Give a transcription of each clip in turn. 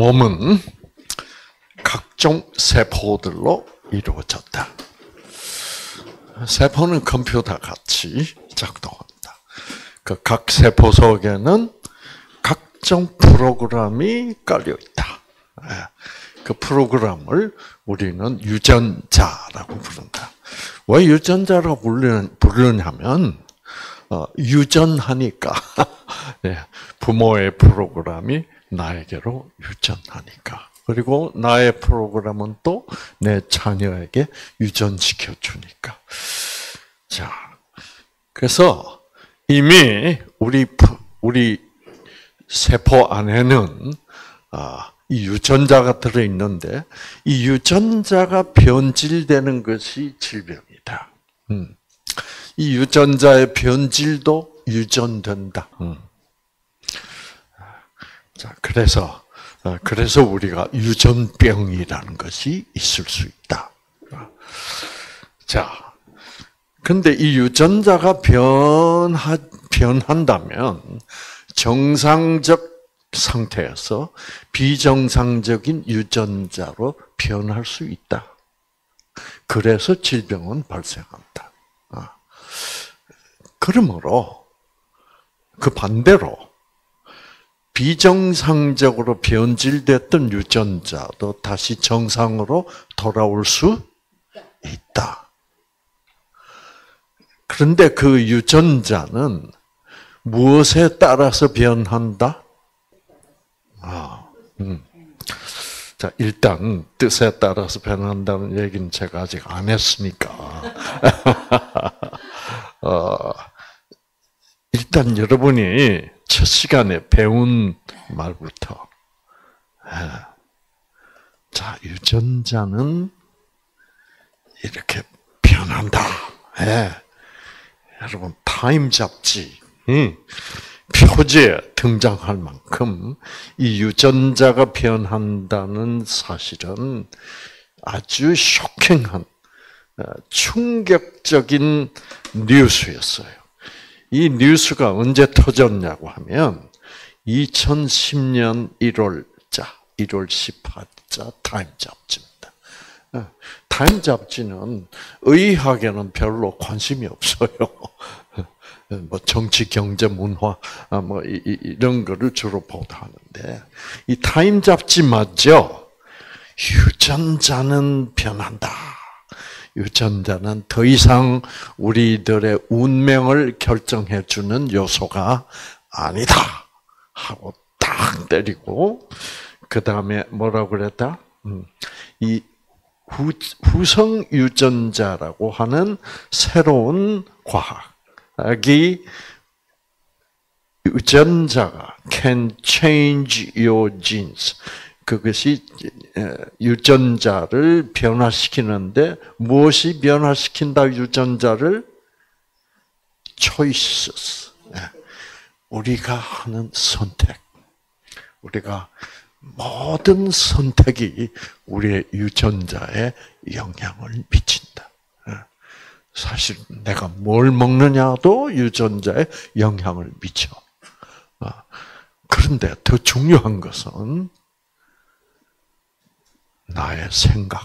몸은 각종 세포들로 이루어졌다. 세포는 컴퓨터 같이 작동한다. 그 각 세포 속에는 각종 프로그램이 깔려 있다. 그 프로그램을 우리는 유전자라고 부른다. 왜 유전자라고 부르냐면 유전하니까 부모의 프로그램이 나에게로 유전하니까. 그리고 나의 프로그램은 또 내 자녀에게 유전시켜 주니까. 자, 그래서 이미 우리 세포 안에는 이 유전자가 들어 있는데 이 유전자가 변질되는 것이 질병이다. 이 유전자의 변질도 유전된다. 자, 그래서 우리가 유전병이라는 것이 있을 수 있다. 자, 근데 이 유전자가 변한다면 정상적 상태에서 비정상적인 유전자로 변할 수 있다. 그래서 질병은 발생한다. 그러므로 그 반대로 비정상적으로 변질됐던 유전자도 다시 정상으로 돌아올 수 있다. 그런데 그 유전자는 무엇에 따라서 변한다? 자, 일단 뜻에 따라서 변한다는 얘기는 제가 아직 안 했으니까. 일단 여러분이 첫 시간에 배운 말부터, 자, 유전자는 이렇게 변한다. 여러분, 타임 잡지 표지에 등장할 만큼 이 유전자가 변한다는 사실은 아주 쇼킹한, 충격적인 뉴스였어요. 이 뉴스가 언제 터졌냐고 하면 2010년 1월 18자 타임 잡지입니다. 타임 잡지는 의학에는 별로 관심이 없어요. 뭐 정치, 경제, 문화 뭐 이런 거를 주로 보도하는데 이 타임 잡지 맞죠? 유전자는 변한다. 유전자는 더 이상 우리들의 운명을 결정해 주는 요소가 아니다 하고 딱 때리고 그 다음에 뭐라고 그랬다? 이 후성 유전자라고 하는 새로운 과학이 유전자가 can change your genes. 그것이 유전자를 변화시키는데 무엇이 변화시킨다 유전자를? choices. 우리가 하는 선택. 우리가 모든 선택이 우리의 유전자에 영향을 미친다. 사실 내가 뭘 먹느냐도 유전자에 영향을 미쳐. 그런데 더 중요한 것은 나의 생각.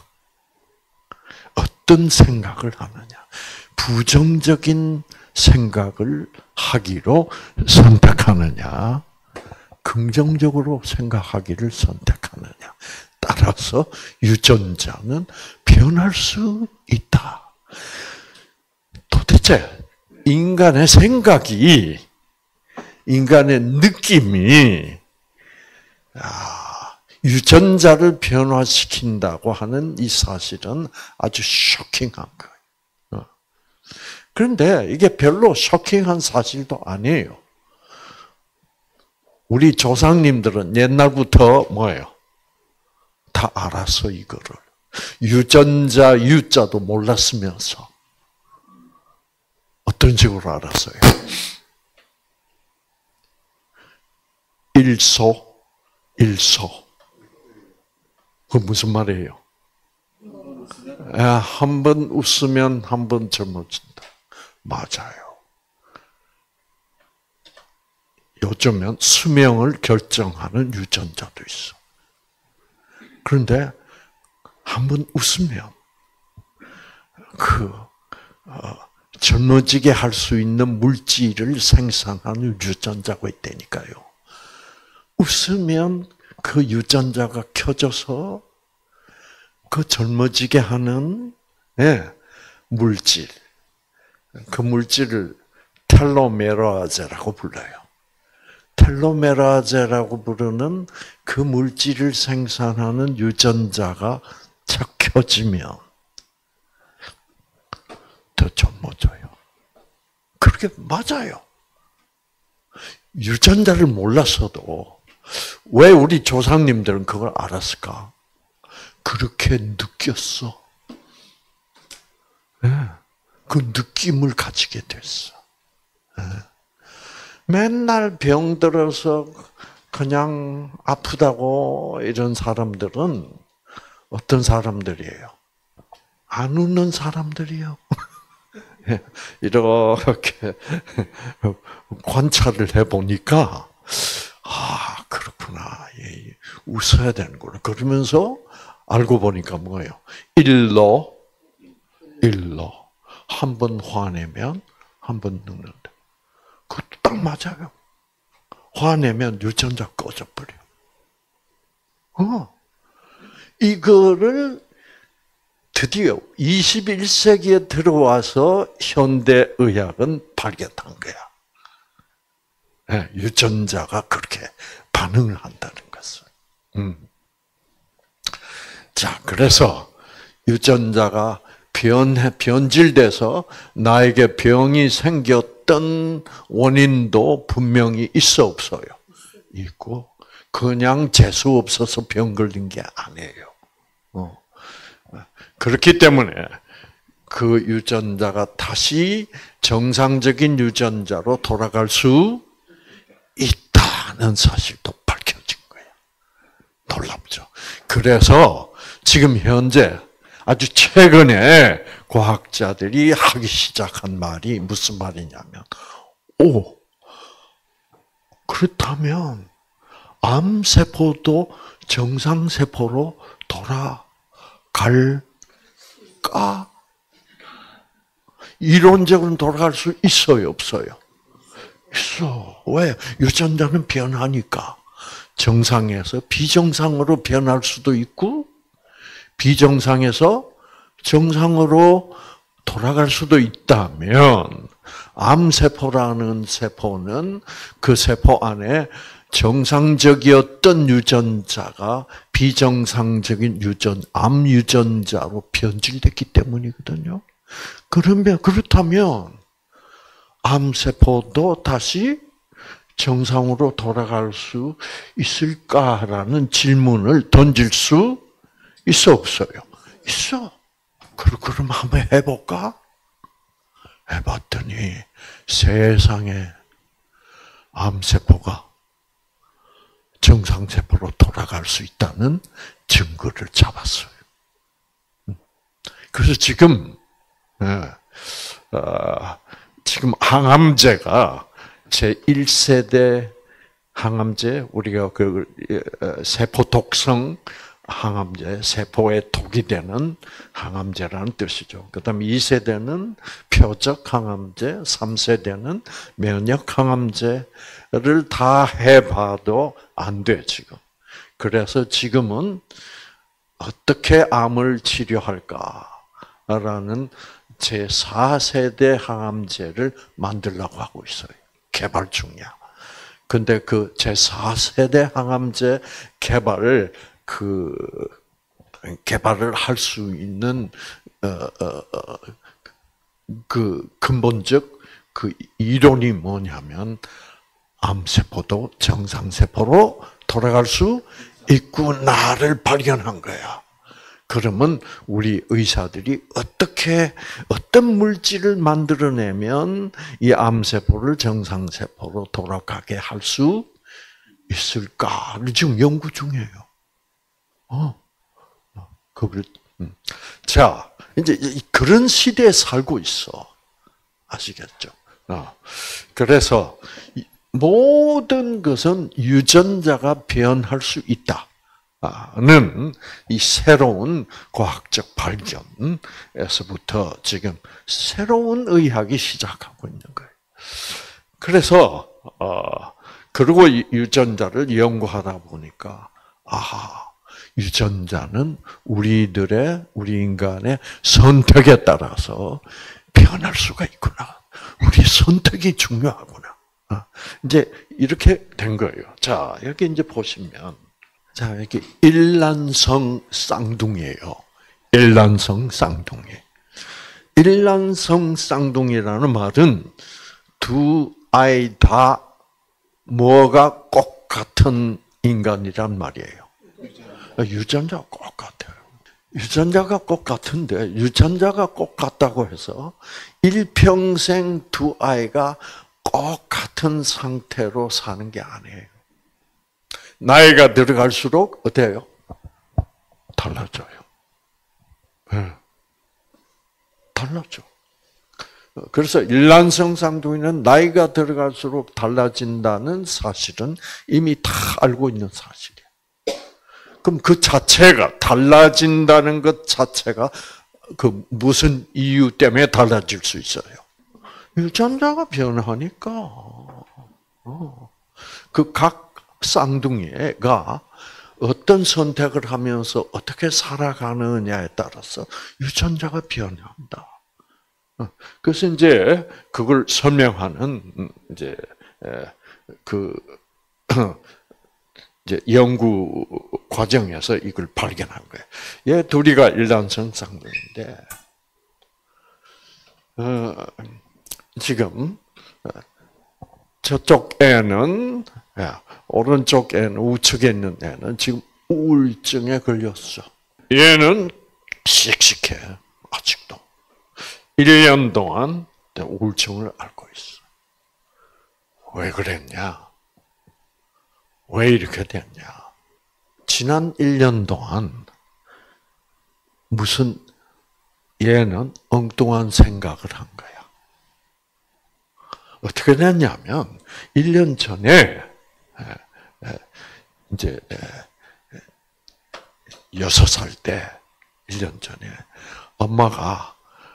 어떤 생각을 하느냐. 부정적인 생각을 하기로 선택하느냐. 긍정적으로 생각하기를 선택하느냐. 따라서 유전자는 변할 수 있다. 도대체 인간의 생각이, 인간의 느낌이 유전자를 변화시킨다고 하는 이 사실은 아주 쇼킹한 거예요. 그런데 이게 별로 쇼킹한 사실도 아니에요. 우리 조상님들은 옛날부터 뭐예요? 다 알았어, 이거를. 유전자 유자도 몰랐으면서 어떤 식으로 알았어요? 일소. 그 무슨 말이에요? 한 번 웃으면 한 번 젊어진다. 맞아요. 요즘은 수명을 결정하는 유전자도 있어. 그런데 한번 웃으면 젊어지게 할 수 있는 물질을 생산하는 유전자가 있다니까요. 웃으면 그 유전자가 켜져서 그 젊어지게 하는 물질, 그 물질을 텔로메라제라고 불러요. 텔로메라제라고 부르는 그 물질을 생산하는 유전자가 착 켜지면 더 젊어져요. 그렇게 맞아요. 유전자를 몰랐어도 왜 우리 조상님들은 그걸 알았을까? 그렇게 느꼈어. 그 느낌을 가지게 됐어. 맨날 병들어서 그냥 아프다고 이런 사람들은 어떤 사람들이에요? 안 웃는 사람들이요. 이렇게 관찰을 해보니까 그렇구나. 웃어야 되는구나. 그러면서 알고 보니까 뭐예요? 일로 한 번 화내면 한 번 늙는다. 그것도 딱 맞아요. 화내면 유전자 꺼져버려. 이거를 드디어 21세기에 들어와서 현대의학은 발견한 거야. 유전자가 그렇게 반응을 한다는 것을. 자, 그래서 유전자가 변질돼서 나에게 병이 생겼던 원인도 분명히 있어 없어요? 있고, 그냥 재수 없어서 병 걸린 게 아니에요. 그렇기 때문에 그 유전자가 다시 정상적인 유전자로 돌아갈 수 있다는 사실도 밝혀진 거예요. 놀랍죠. 그래서 지금 현재 아주 최근에 과학자들이 하기 시작한 말이 무슨 말이냐면, 그렇다면 암세포도 정상세포로 돌아갈까? 이론적으로 돌아갈 수 있어요, 없어요? 있어. 왜? 유전자는 변하니까. 정상에서 비정상으로 변할 수도 있고, 비정상에서 정상으로 돌아갈 수도 있다면, 암세포라는 세포는 그 세포 안에 정상적이었던 유전자가 비정상적인 암 유전자로 변질됐기 때문이거든요. 그렇다면, 암세포도 다시 정상으로 돌아갈 수 있을까라는 질문을 던질 수 있어 없어요? 있어. 그럼 한번 해볼까? 해봤더니 세상에 암세포가 정상세포로 돌아갈 수 있다는 증거를 잡았어요. 그래서 지금 항암제가 제1세대 항암제, 우리가 세포 독성 항암제, 세포에 독이 되는 항암제라는 뜻이죠. 그 다음에 2세대는 표적 항암제, 3세대는 면역 항암제를 다 해봐도 안 돼, 지금. 그래서 지금은 어떻게 암을 치료할까라는 제4세대 항암제를 만들려고 하고 있어요. 개발 중이야. 근데 그 제4세대 항암제 개발을 할 수 있는 그 근본적 그 이론이 뭐냐면 암세포도 정상세포로 돌아갈 수 있구나를 발견한 거야. 그러면 우리 의사들이 어떤 물질을 만들어내면 이 암세포를 정상세포로 돌아가게 할 수 있을까를 지금 연구 중이에요. 자, 이제 그런 시대에 살고 있어. 아시겠죠? 그래서 모든 것은 유전자가 변할 수 있다. 이 새로운 과학적 발견에서부터 지금 새로운 의학이 시작하고 있는 거예요. 그래서 그리고 유전자를 연구하다 보니까 유전자는 우리 인간의 선택에 따라서 변할 수가 있구나. 우리 선택이 중요하구나. 이제 이렇게 된 거예요. 자, 여기 이제 보시면, 자, 여기 일란성 쌍둥이에요. 일란성 쌍둥이. 일란성 쌍둥이라는 말은 두 아이 다 뭐가 꼭 같은 인간이란 말이에요. 유전자가 꼭 같아요. 유전자가 꼭 같은데 유전자가 꼭 같다고 해서 일평생 두 아이가 꼭 같은 상태로 사는 게 아니에요. 나이가 들어갈수록 어때요? 달라져요. 네. 달라져. 그래서 일란성 쌍둥이는 나이가 들어갈수록 달라진다는 사실은 이미 다 알고 있는 사실이에요. 그럼 그 자체가 달라진다는 것 자체가 그 무슨 이유 때문에 달라질 수 있어요? 유전자가 변하니까. 그 각 쌍둥이가 어떤 선택을 하면서 어떻게 살아가느냐에 따라서 유전자가 변한다. 그래서 이제 그걸 설명하는 이제 이제 연구 과정에서 이걸 발견한 거예요. 얘 둘이가 일란성 쌍둥이인데 지금 저쪽 애는 오른쪽 애는 우측에 있는 애는 지금 우울증에 걸렸어. 얘는 씩씩해 아직도. 1년 동안 우울증을 앓고 있어. 왜 그랬냐? 왜 이렇게 됐냐? 지난 1년 동안 무슨 얘는 엉뚱한 생각을 한 거야. 어떻게 됐냐면 1년 전에 이제 6살 때 1년 전에 엄마가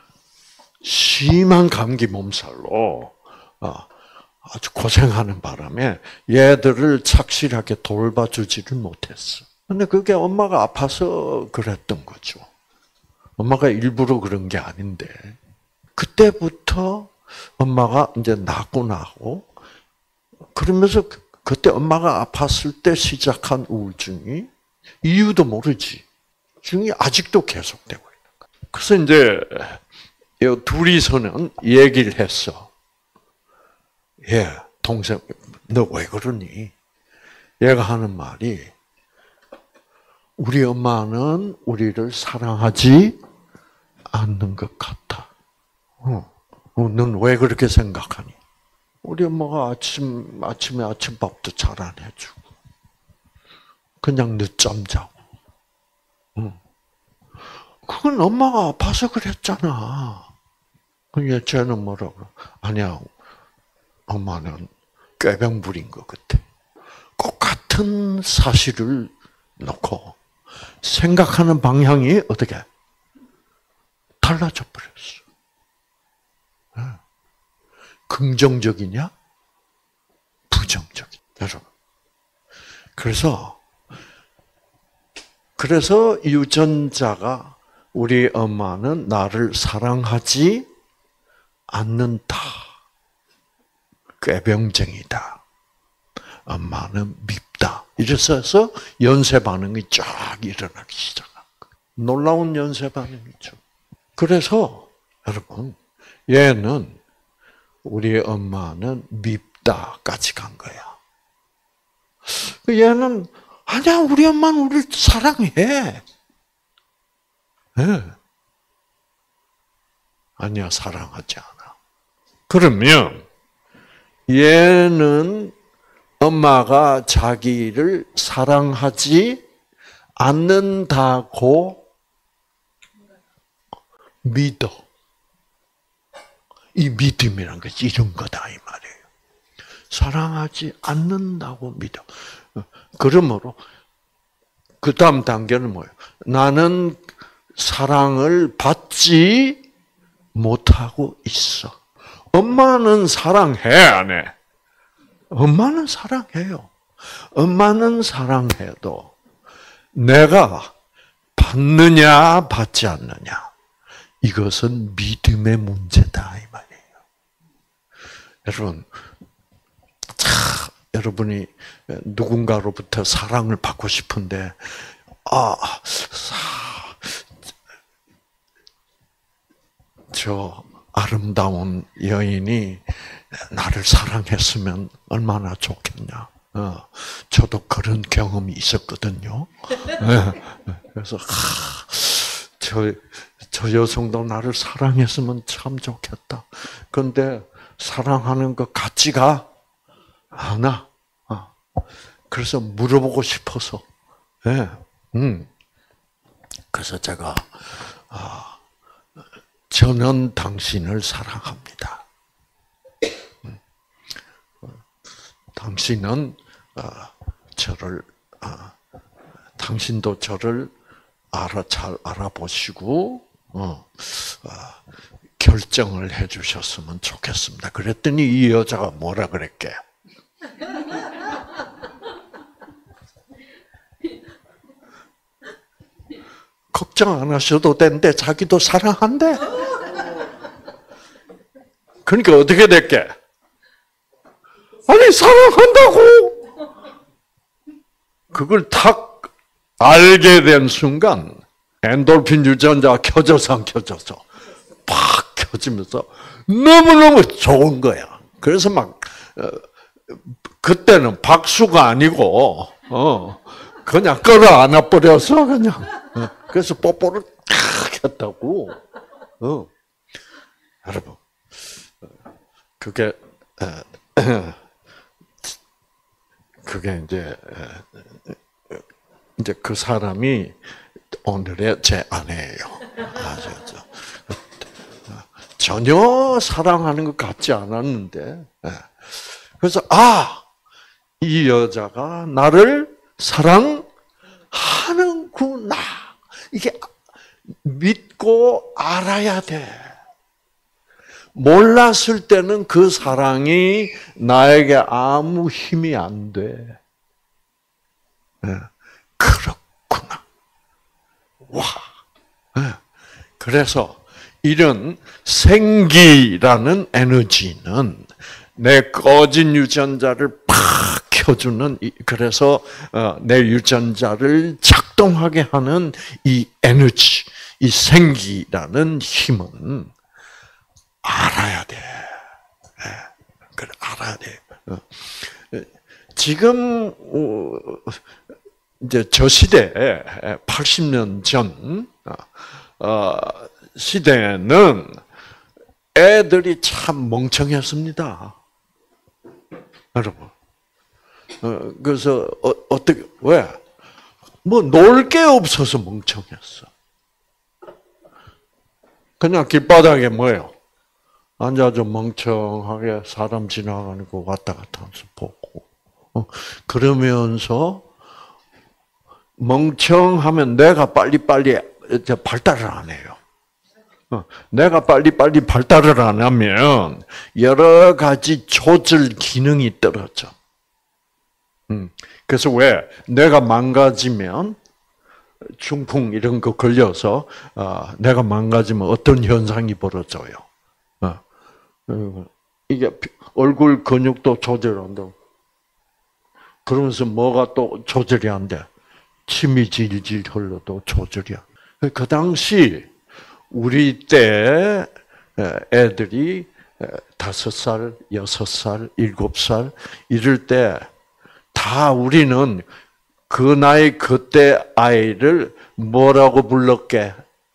심한 감기 몸살로 아주 고생하는 바람에 얘들을 착실하게 돌봐주지를 못했어. 근데 그게 엄마가 아파서 그랬던 거죠. 엄마가 일부러 그런 게 아닌데 그때부터 엄마가 이제 낳고 나고 그러면서 그때 엄마가 아팠을 때 시작한 우울증이 이유도 모르지. 증이 아직도 계속되고 있는 거야. 그래서 이제 둘이서는 얘기를 했어. 동생, 너 왜 그러니? 얘가 하는 말이 우리 엄마는 우리를 사랑하지 않는 것 같아. 넌 왜 그렇게 생각하니? 우리 엄마가 아침에 아침밥도 잘 안 해주고 그냥 늦잠 자고. 그건 엄마가 아파서 그랬잖아. 그게 쟤는 뭐라고? 아니야. 엄마는 꾀병 부린 것 같아. 꼭 같은 사실을 놓고 생각하는 방향이 어떻게 달라져 버렸어. 긍정적이냐? 부정적이냐? 여러분. 그래서 유전자가 우리 엄마는 나를 사랑하지 않는다. 꾀병쟁이다. 엄마는 밉다. 이래서 연쇄 반응이 쫙 일어나기 시작한 거예요. 놀라운 연쇄 반응이죠. 그래서 여러분, 얘는 우리 엄마는 밉다까지 간 거야. 얘는 아니야, 우리 엄마는 우리를 사랑해. 네. 아니야, 사랑하지 않아. 그러면 얘는 엄마가 자기를 사랑하지 않는다고 믿어. 이 믿음이란 것이 이런 거다 이 말이에요. 사랑하지 않는다고 믿어. 그러므로 그 다음 단계는 뭐예요? 나는 사랑을 받지 못하고 있어. 엄마는 사랑해, 안 해? 엄마는 사랑해요. 엄마는 사랑해도 내가 받느냐 받지 않느냐, 이것은 믿음의 문제다 이 말이에요. 여러분, 여러분이 누군가로부터 사랑을 받고 싶은데 저 아름다운 여인이 나를 사랑했으면 얼마나 좋겠냐. 저도 그런 경험이 있었거든요. 그래서 저 여성도 나를 사랑했으면 참 좋겠다. 그런데 사랑하는 것 같지가 않아. 그래서 물어보고 싶어서. 그래서 제가 저는 당신을 사랑합니다. 당신은 저를, 당신도 저를 잘 알아보시고 결정을 해주셨으면 좋겠습니다. 그랬더니 이 여자가 뭐라 그랬게? 걱정 안 하셔도 되는데 자기도 사랑한대. 그러니까 어떻게 됐게? 아니 사랑한다고. 그걸 탁 알게 된 순간 엔돌핀 유전자가 켜져서 안 켜져서 팍 켜지면서 너무너무 좋은 거야. 그래서 막 그때는 박수가 아니고 그냥 끌어안아 버려서 그냥 그래서 뽀뽀를 탁 했다고. 여러분, 그게 이제 그 사람이 오늘의 제 아내예요. 아시죠? 전혀 사랑하는 것 같지 않았는데, 그래서 이 여자가 나를 사랑하는구나. 이게 믿고 알아야 돼. 몰랐을 때는 그 사랑이 나에게 아무 힘이 안 돼. 그렇구나. 와. 그래서 이런 생기라는 에너지는 내 꺼진 유전자를 팍 켜주는, 그래서 내 유전자를 작동하게 하는 이 에너지, 이 생기라는 힘은 알아야 돼. 그래, 알아야 돼. 지금 이제 저 시대에 80년 전 시대에는 애들이 참 멍청했습니다. 여러분. 그래서 어떻게 왜? 뭐 놀 게 없어서 멍청했어. 그냥 길바닥에 뭐예요? 앉아서 멍청하게 사람 지나가는 거 왔다 갔다 하면서 보고. 그러면서 멍청하면 내가 빨리빨리 발달을 안 해요. 내가 빨리빨리 발달을 안 하면 여러 가지 조절 기능이 떨어져. 그래서 왜? 내가 망가지면 중풍 이런 거 걸려서 내가 망가지면 어떤 현상이 벌어져요? 이게 얼굴 근육도 조절한다고. 그러면서 뭐가 또 조절이 안 돼? 침이 질질 흘러도 조절이야. 그 당시 우리 때 애들이 5살, 6살, 7살 이럴 때 다 우리는 그 나이 그때 아이를 뭐라고 불렀게?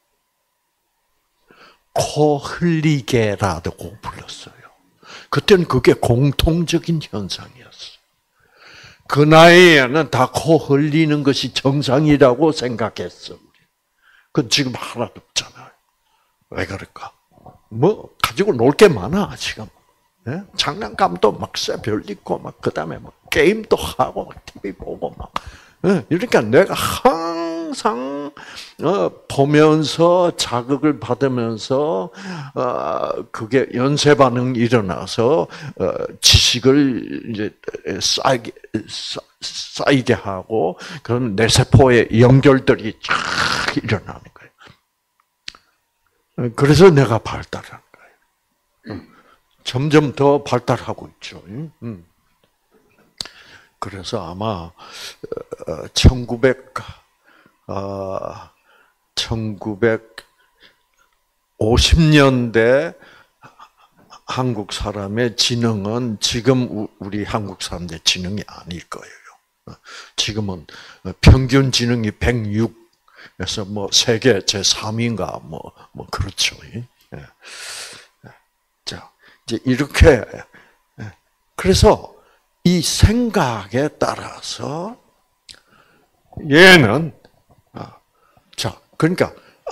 코 흘리개라고 불렀어요. 그때는 그게 공통적인 현상이었어. 그 나이에는 다 코 흘리는 것이 정상이라고 생각했어. 그건 지금 하나도 없잖아요. 왜 그럴까? 뭐 가지고 놀 게 많아 지금. 네? 장난감도 막 쎄별 있고 막 그다음에 막 게임도 하고 막 TV 보고 막 그러니까 내가 항상 보면서 자극을 받으면서 그게 연쇄 반응이 일어나서 지식을 이제 쌓이게 하고 그런 내 세포의 연결들이 쫙 일어나는 거예요. 그래서 내가 발달하는 거예요. 점점 더 발달하고 있죠. 그래서 아마 1950년대 한국 사람의 지능은 지금 우리 한국 사람들의 지능이 아닐 거예요. 지금은 평균 지능이 106에서 뭐 세계 제3위인가 뭐 그렇죠. 자, 이제 이렇게 그래서 이 생각에 따라서 얘는 자, 그러니까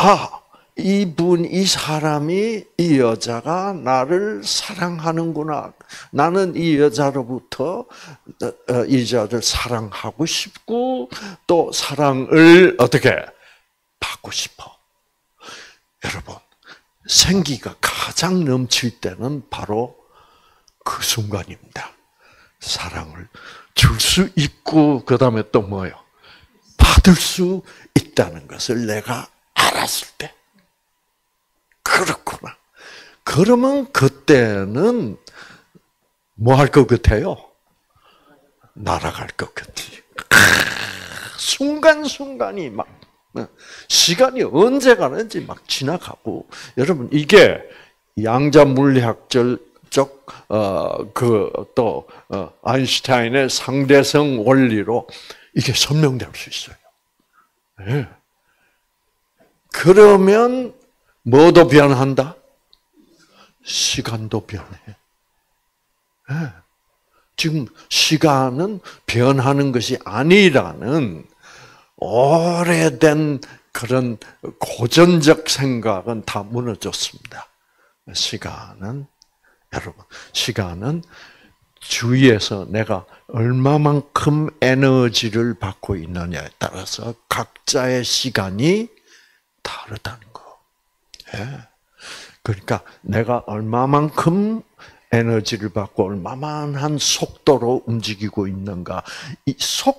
이 사람이 이 여자가 나를 사랑하는구나. 나는 이 여자로부터 이 여자를 사랑하고 싶고 또 사랑을 어떻게 받고 싶어. 여러분, 생기가 가장 넘칠 때는 바로 그 순간입니다. 사랑을 줄 수 있고 그다음에 또 뭐요? 받을 수 있다는 것을 내가 알았을 때. 그렇구나. 그러면 그때는 뭐 할 것 같아요? 날아갈 것 같아요. 순간순간이 막 시간이 언제 가는지 막 지나가고 여러분 이게 양자 물리학적 또 아인슈타인의 상대성 원리로 이게 설명될 수 있어요. 네. 그러면 뭐도 변한다? 시간도 변해. 네. 지금 시간은 변하는 것이 아니라는 오래된 그런 고전적 생각은 다 무너졌습니다. 시간은 주위에서 내가 얼마만큼 에너지를 받고 있느냐에 따라서 각자의 시간이 다르다는 거. 예. 그러니까 내가 얼마만큼 에너지를 받고 얼마만한 속도로 움직이고 있는가. 이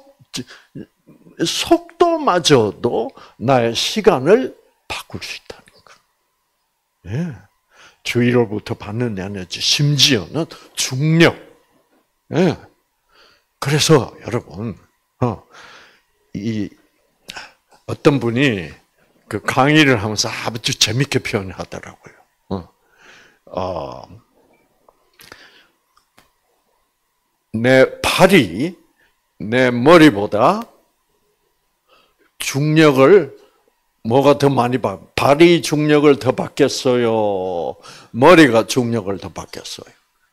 속도마저도 나의 시간을 바꿀 수 있다는 거. 예. 주위로부터 받는 에너지, 심지어는 중력. 예. 그래서 여러분, 어떤 분이 그 강의를 하면서 아주 재밌게 표현하더라고요. 내 팔이 내 머리보다 중력을 뭐가 더 많이 발이 중력을 더 받겠어요? 머리가 중력을 더 받겠어요?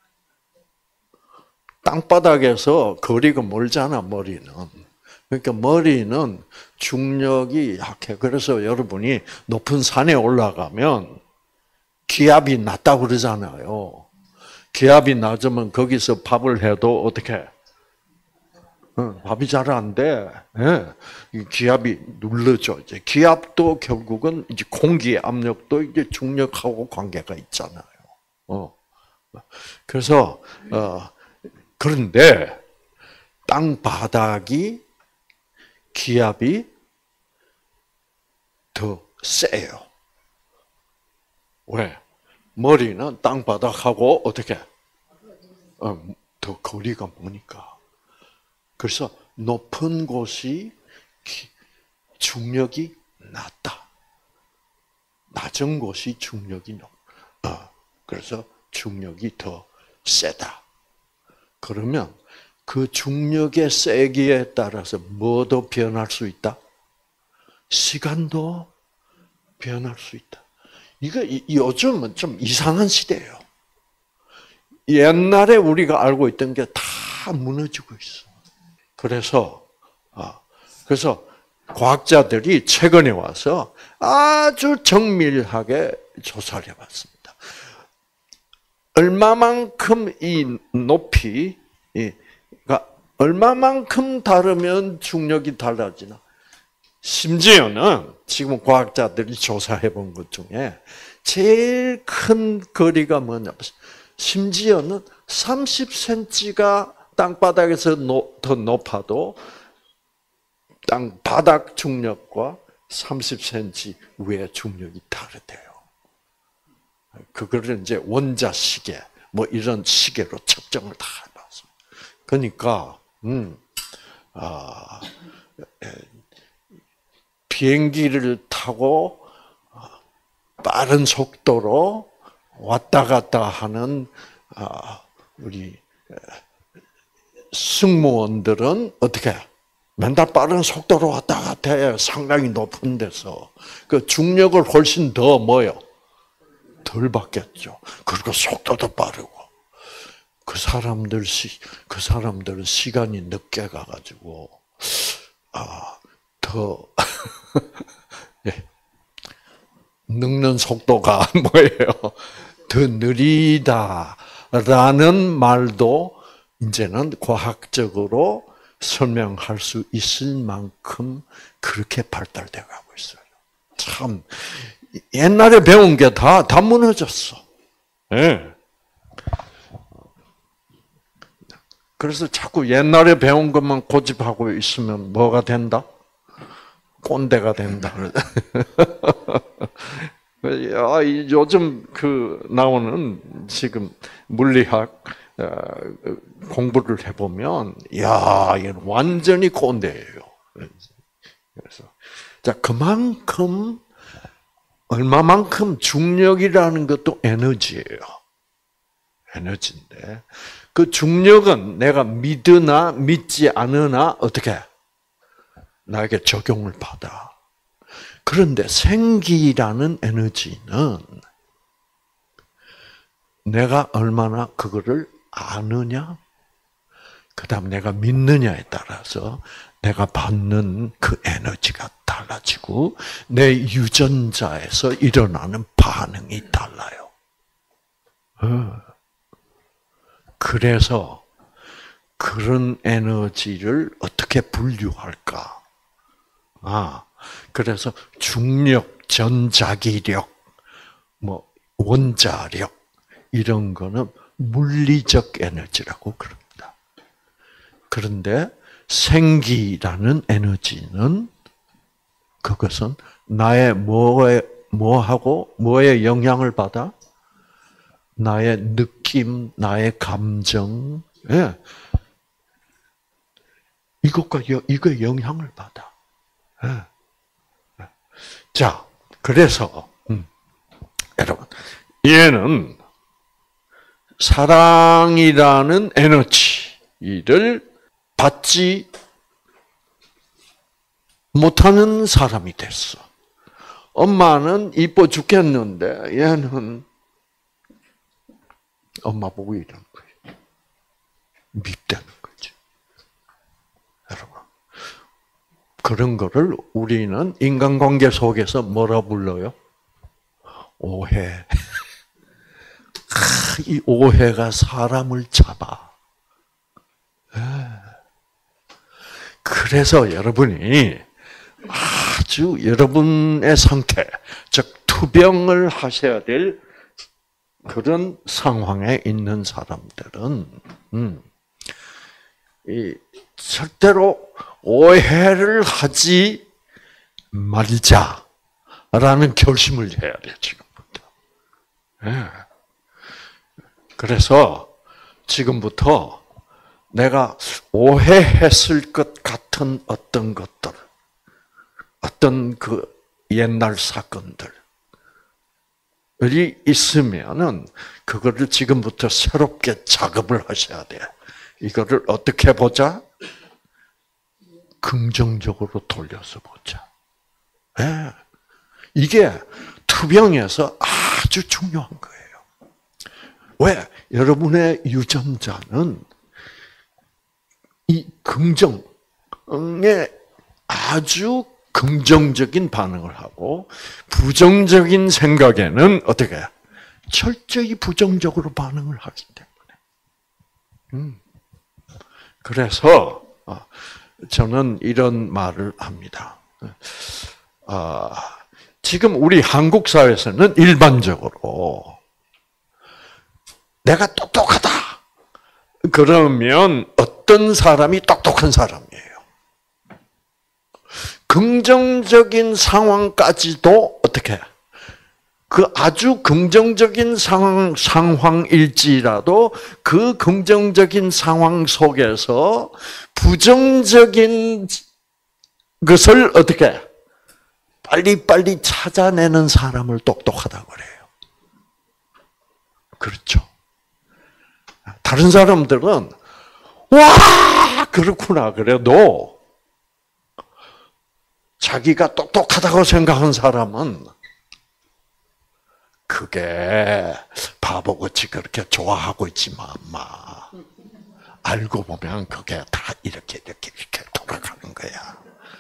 땅바닥에서 거리가 멀잖아, 머리는. 그러니까 머리는 중력이 약해. 그래서 여러분이 높은 산에 올라가면 기압이 낮다고 그러잖아요. 기압이 낮으면 거기서 밥을 해도 어떻게? 밥이 잘 안 돼. 예. 기압이 눌러져. 이제 기압도 결국은 이제 공기의 압력도 이제 중력하고 관계가 있잖아요. 그래서 그런데 땅 바닥이 기압이 더 세요. 왜? 머리는 땅 바닥하고 어떻게? 더 거리가 머니까. 그래서 높은 곳이 중력이 낮다. 낮은 곳이 중력이 그래서 중력이 더 세다. 그러면 그 중력의 세기에 따라서 뭐도 변할 수 있다? 시간도 변할 수 있다. 이거 요즘은 좀 이상한 시대예요. 옛날에 우리가 알고 있던 게 다 무너지고 있어. 그래서 과학자들이 최근에 와서 아주 정밀하게 조사를 해봤습니다. 얼마만큼 이 높이가 얼마만큼 다르면 중력이 달라지나? 심지어는 지금 과학자들이 조사해 본 것 중에 제일 큰 거리가 뭐냐? 심지어는 30cm가 땅바닥에서 더 높아도 땅 바닥 중력과 30cm 위의 중력이 다르대요. 그거를 이제 원자 시계, 뭐 이런 시계로 측정을 다 해봤습니다. 그러니까, 비행기를 타고 빠른 속도로 왔다 갔다 하는 우리 승무원들은 어떻게 맨날 빠른 속도로 왔다 갔다 해요. 상당히 높은 데서 그 중력을 훨씬 더 뭐요? 덜 받겠죠. 그리고 속도도 빠르고 그 사람들은 시간이 늦게 가가지고 더 예. 늙는 속도가 뭐예요? 더 느리다라는 말도 이제는 과학적으로 설명할 수 있을 만큼 그렇게 발달돼 가고 있어요. 참 옛날에 배운 게 다 무너졌어. 예. 그래서 자꾸 옛날에 배운 것만 고집하고 있으면 뭐가 된다? 꼰대가 된다. 요즘 나오는 지금 물리학 공부를 해보면, 얘는 완전히 꼰대예요. 그래서 자 그만큼 얼마만큼 중력이라는 것도 에너지예요. 에너지인데 그 중력은 내가 믿으나 믿지 않으나 어떻게 나에게 적용을 받아. 그런데 생기라는 에너지는 내가 얼마나 그거를 아느냐, 그다음 내가 믿느냐에 따라서 내가 받는 그 에너지가 달라지고 내 유전자에서 일어나는 반응이 달라요. 그래서 그런 에너지를 어떻게 분류할까? 그래서 중력, 전자기력, 뭐 원자력 이런 거는 물리적 에너지라고 그럽니다. 그런데 생기라는 에너지는 그것은 나의 뭐에 영향을 받아? 나의 느낌, 나의 감정, 예. 이거에 영향을 받아. 예. 자, 그래서 여러분, 얘는 사랑이라는 에너지를 받지 못하는 사람이 됐어. 엄마는 이뻐 죽겠는데 얘는 엄마 보고 이러는 거예요. 밉다는 거죠. 여러분, 그런 거를 우리는 인간관계 속에서 뭐라 불러요? 오해. 이 오해가 사람을 잡아. 그래서 여러분이 아주 여러분의 상태, 즉 투병을 하셔야 될 그런 상황에 있는 사람들은 절대로 오해를 하지 말자라는 결심을 해야 돼 지금부터. 그래서 지금부터 내가 오해했을 것 같은 어떤 것들, 어떤 그 옛날 사건들이 있으면은 그거를 지금부터 새롭게 작업을 하셔야 돼. 이거를 어떻게 보자? 긍정적으로 돌려서 보자. 네. 이게 투병에서 아주 중요한 거예요. 왜? 여러분의 유전자는 이 긍정에 아주 긍정적인 반응을 하고 부정적인 생각에는 어떻게? 철저히 부정적으로 반응을 하기 때문에. 그래서 저는 이런 말을 합니다. 지금 우리 한국 사회에서는 일반적으로 내가 똑똑하다. 그러면 어떤 사람이 똑똑한 사람이에요. 긍정적인 상황까지도 어떻게? 그 아주 긍정적인 상황일지라도 그 긍정적인 상황 속에서 부정적인 것을 어떻게? 빨리빨리 찾아내는 사람을 똑똑하다고 그래요. 그렇죠. 다른 사람들은 와 그렇구나 그래도 자기가 똑똑하다고 생각한 사람은 그게 바보같이 그렇게 좋아하고 있지만 알고 보면 그게 다 이렇게 돌아가는 거야.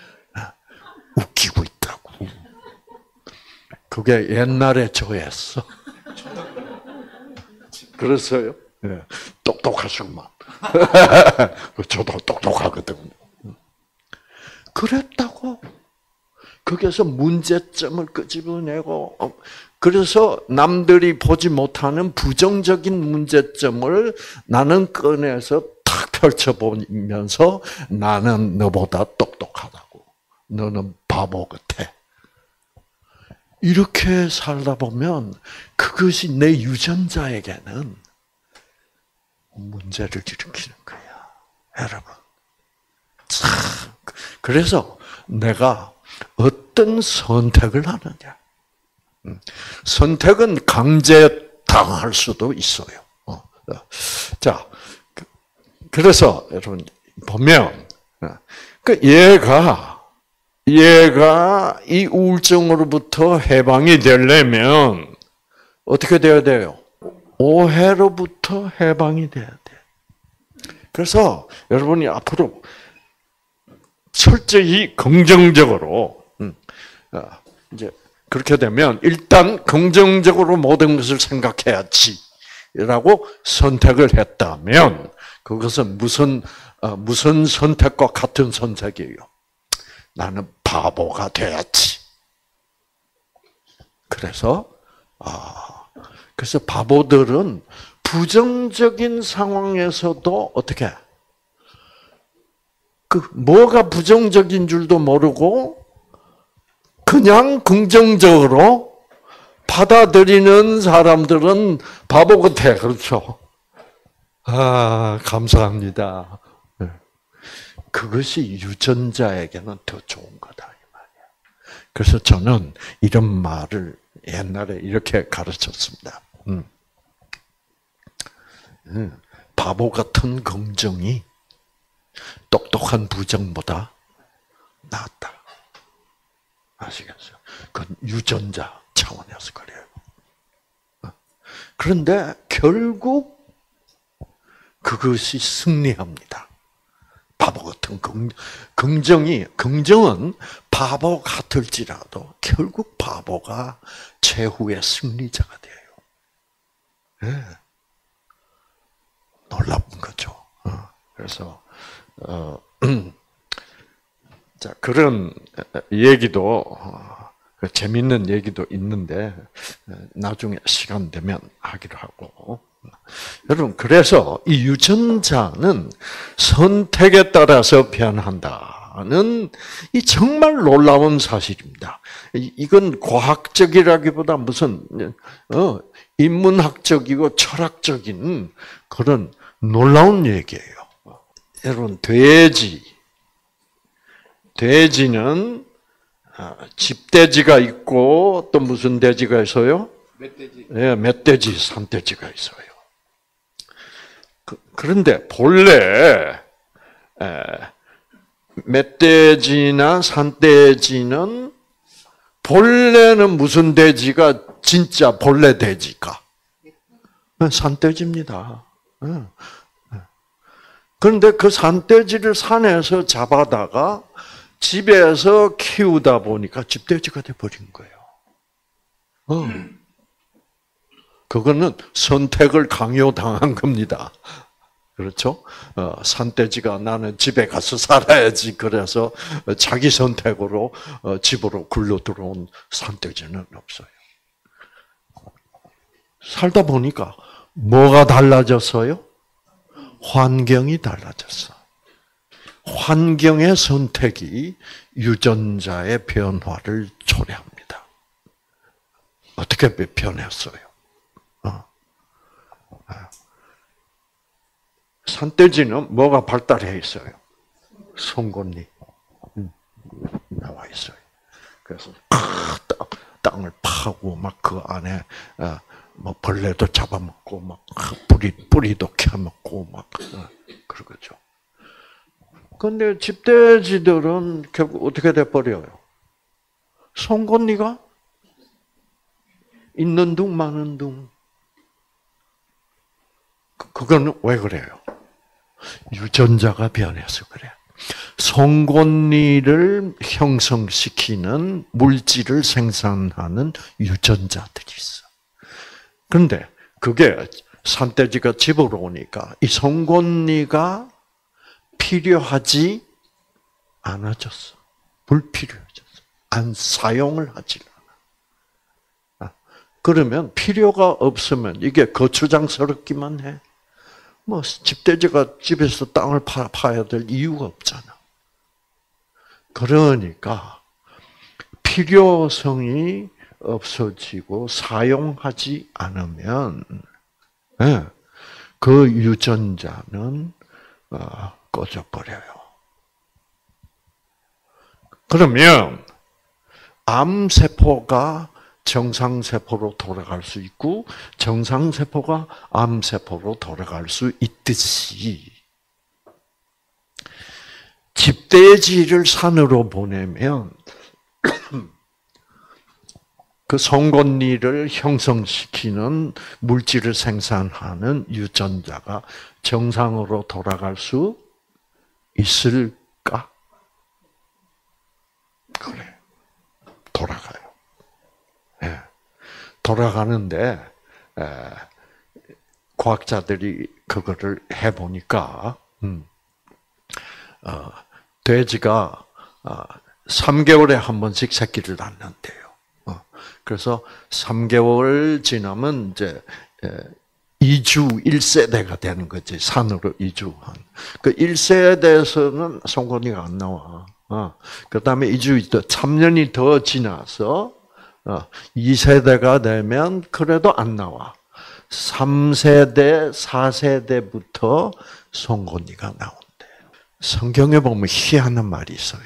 웃기고 있다고. 그게 옛날에 저였어. 그랬어요. 네. 똑똑하시구만. 저도 똑똑하거든요. 그랬다고. 거기서 문제점을 끄집어내고, 그래서 남들이 보지 못하는 부정적인 문제점을 나는 꺼내서 탁 펼쳐보면서 나는 너보다 똑똑하다고. 너는 바보 같아. 이렇게 살다 보면 그것이 내 유전자에게는 문제를 일으키는 거야. 여러분. 참. 그래서 내가 어떤 선택을 하느냐. 선택은 강제당할 수도 있어요. 자, 그래서 여러분 보면 얘가 이 우울증으로부터 해방이 되려면 어떻게 되어야 돼요? 오해로부터 해방이 돼야 돼. 그래서 여러분이 앞으로 철저히 긍정적으로 이제 그렇게 되면 일단 긍정적으로 모든 것을 생각해야지라고 선택을 했다면 그것은 무슨 선택과 같은 선택이에요. 나는 바보가 돼야지. 그래서 바보들은 부정적인 상황에서도 어떻게 뭐가 부정적인 줄도 모르고 그냥 긍정적으로 받아들이는 사람들은 바보 같아. 그렇죠? 감사합니다. 그것이 유전자에게는 더 좋은 거다. 이 말이야. 그래서 저는 이런 말을 옛날에 이렇게 가르쳤습니다. 바보 같은 긍정이 똑똑한 부정보다 낫다. 아시겠어요? 그건 유전자 차원에서 그래요. 그런데 결국 그것이 승리합니다. 바보 같은 긍정은 바보 같을지라도 결국 바보가 최후의 승리자가 돼요. 네. 놀라운 거죠. 그래서 자 그런 얘기도 재밌는 얘기도 있는데 나중에 시간 되면 하기로 하고. 여러분 그래서 이 유전자는 선택에 따라서 변한다는 이 정말 놀라운 사실입니다. 이건 과학적이라기보다 무슨 인문학적이고 철학적인 그런 놀라운 얘기예요. 여러분 돼지는 집돼지가 있고 또 무슨 돼지가 있어요? 멧돼지. 네, 멧돼지, 산돼지가 있어요. 그런데 본래 멧돼지나 산돼지는 본래는 무슨 돼지가 진짜 본래 돼지가? 산돼지입니다. 그런데 그 산돼지를 산에서 잡아다가 집에서 키우다 보니까 집돼지가 돼버린 거예요. 그거는 선택을 강요당한 겁니다. 그렇죠? 산돼지가 나는 집에 가서 살아야지. 그래서 자기 선택으로 집으로 굴러 들어온 산돼지는 없어요. 살다 보니까 뭐가 달라졌어요? 환경이 달라졌어. 환경의 선택이 유전자의 변화를 초래합니다. 어떻게 변했어요? 산돼지는 뭐가 발달해 있어요? 송곳니 나와 있어요. 그래서 땅을 파고 막 그 안에 뭐 벌레도 잡아먹고 막 뿌리도 캐먹고 막 그러죠. 근데 집돼지들은 결국 어떻게 돼 버려요? 송곳니가 있는 둥 마는 둥. 그건 왜 그래요? 유전자가 변해서 그래. 송곳니를 형성시키는 물질을 생산하는 유전자들이 있어. 그런데 그게 산돼지가 집으로 오니까 이 송곳니가 필요하지 않아졌어. 불필요해졌어. 안 사용을 하지 않아. 그러면 필요가 없으면 이게 거추장스럽기만 해. 뭐 집돼지가 집에서 땅을 파야 될 이유가 없잖아. 그러니까 필요성이 없어지고 사용하지 않으면 그 유전자는 꺼져버려요. 그러면 암세포가 정상세포로 돌아갈 수 있고 정상세포가 암세포로 돌아갈 수 있듯이 집돼지를 산으로 보내면 그 송곳니를 형성시키는 물질을 생산하는 유전자가 정상으로 돌아갈 수 있을까? 그래, 돌아가요. 예, 돌아가는데 과학자들이 그거를 해보니까 돼지가 3개월에 한 번씩 새끼를 낳는데요. 그래서 3개월 지나면 이제 2주 1세대가 되는 거지. 산으로 이주한. 그 1세대에서는 송곳니가 안 나와. 그다음에 2주 3년이 더 지나서 2세대가 되면 그래도 안 나와. 3세대, 4세대부터 송곳니가 나온대. 성경에 보면 희한한 말이 있어요.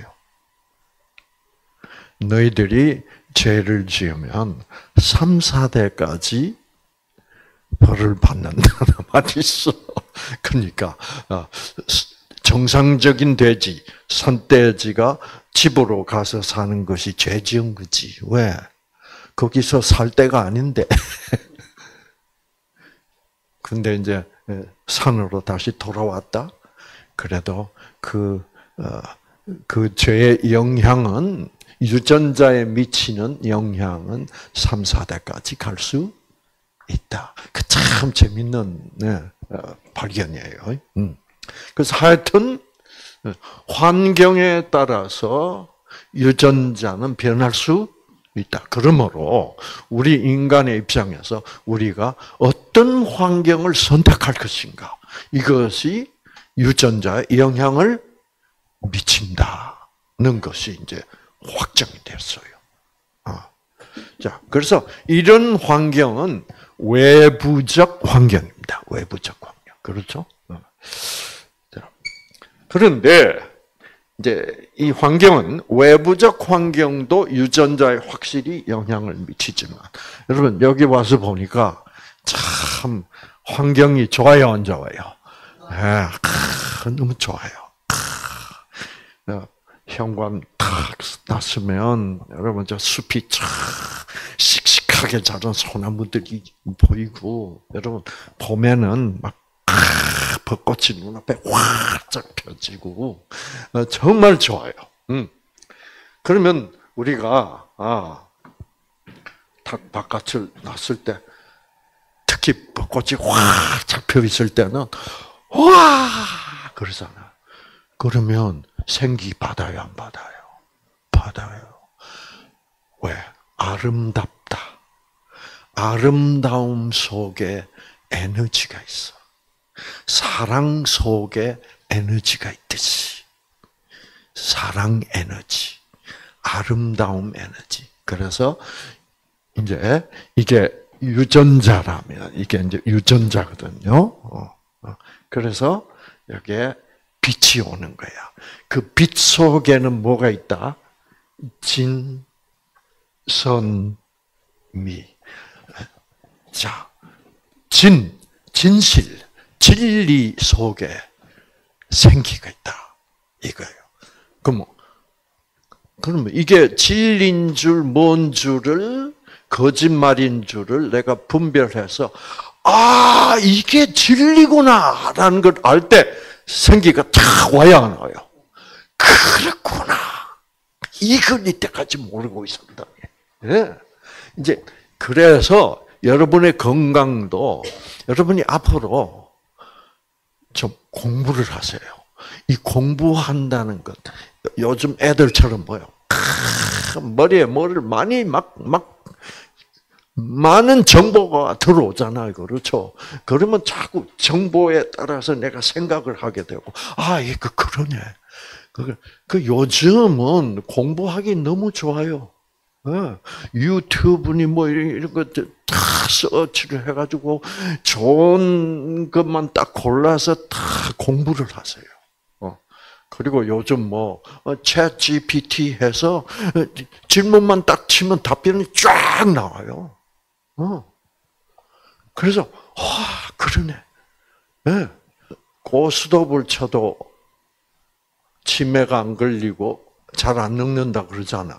너희들이 죄를 지으면 3, 4대까지 벌을 받는다는 말이 있어. 그러니까 정상적인 돼지, 산돼지가 집으로 가서 사는 것이 죄 지은 거지. 왜? 거기서 살 때가 아닌데. 근데 이제 산으로 다시 돌아왔다. 그래도 그 죄의 영향은 유전자에 미치는 영향은 3, 4대까지 갈 수 있다. 그 참 재밌는 발견이에요. 그래서 하여튼 환경에 따라서 유전자는 변할 수 있다. 그러므로 우리 인간의 입장에서 우리가 어떤 환경을 선택할 것인가, 이것이 유전자에 영향을 미친다는 것이 이제 확정이 됐어요. 자, 그래서 이런 환경은 외부적 환경입니다. 외부적 환경. 그렇죠? 그런데 이제 이 환경은 외부적 환경도 유전자에 확실히 영향을 미치지만, 여러분 여기 와서 보니까 참 환경이 좋아요, 안 좋아요? 너무 좋아요. 현관 탁 났으면 여러분 저 숲이 쫙 씩씩하게 자란 소나무들이 보이고, 여러분 봄에는 막 벚꽃이 눈앞에 활짝 펴지고 정말 좋아요. 그러면 우리가 탁 바깥을 났을 때, 특히 벚꽃이 활짝 펴 있을 때는 와! 그러잖아. 그러면 생기 받아요, 안 받아요? 받아요. 왜? 아름답다. 아름다움 속에 에너지가 있어. 사랑 속에 에너지가 있듯이. 사랑 에너지, 아름다움 에너지. 그래서 이제 이게 유전자라면 이게 이제 유전자거든요. 그래서 여기에 빛이 오는 거야. 그 빛 속에는 뭐가 있다? 진, 선, 미. 자, 진실, 진리 속에 생기가 있다. 이거예요. 그러면 이게 진리인 줄, 뭔 줄을, 거짓말인 줄을 내가 분별해서, 아, 이게 진리구나! 라는 걸 알 때 생기가 탁 와야 안 와요. 그렇구나. 이걸 이때까지 모르고 있었다. 예. 이제, 그래서 여러분의 건강도 여러분이 앞으로 좀 공부를 하세요. 이 공부한다는 것, 요즘 애들처럼 뭐요? 머리에 뭐를 많이 많은 정보가 들어오잖아요. 그렇죠? 그러면 자꾸 정보에 따라서 내가 생각을 하게 되고, 아, 이거 그러네. 요즘은 공부하기 너무 좋아요. 유튜브니 뭐 이런 것들 다 서치를 해가지고 좋은 것만 딱 골라서 다 공부를 하세요. 그리고 요즘 챗 GPT 해서 질문만 딱 치면 답변이 쫙 나와요. 그래서 와, 그러네. 네. 고스톱을 쳐도 치매가 안 걸리고 잘 안 늙는다 그러잖아요.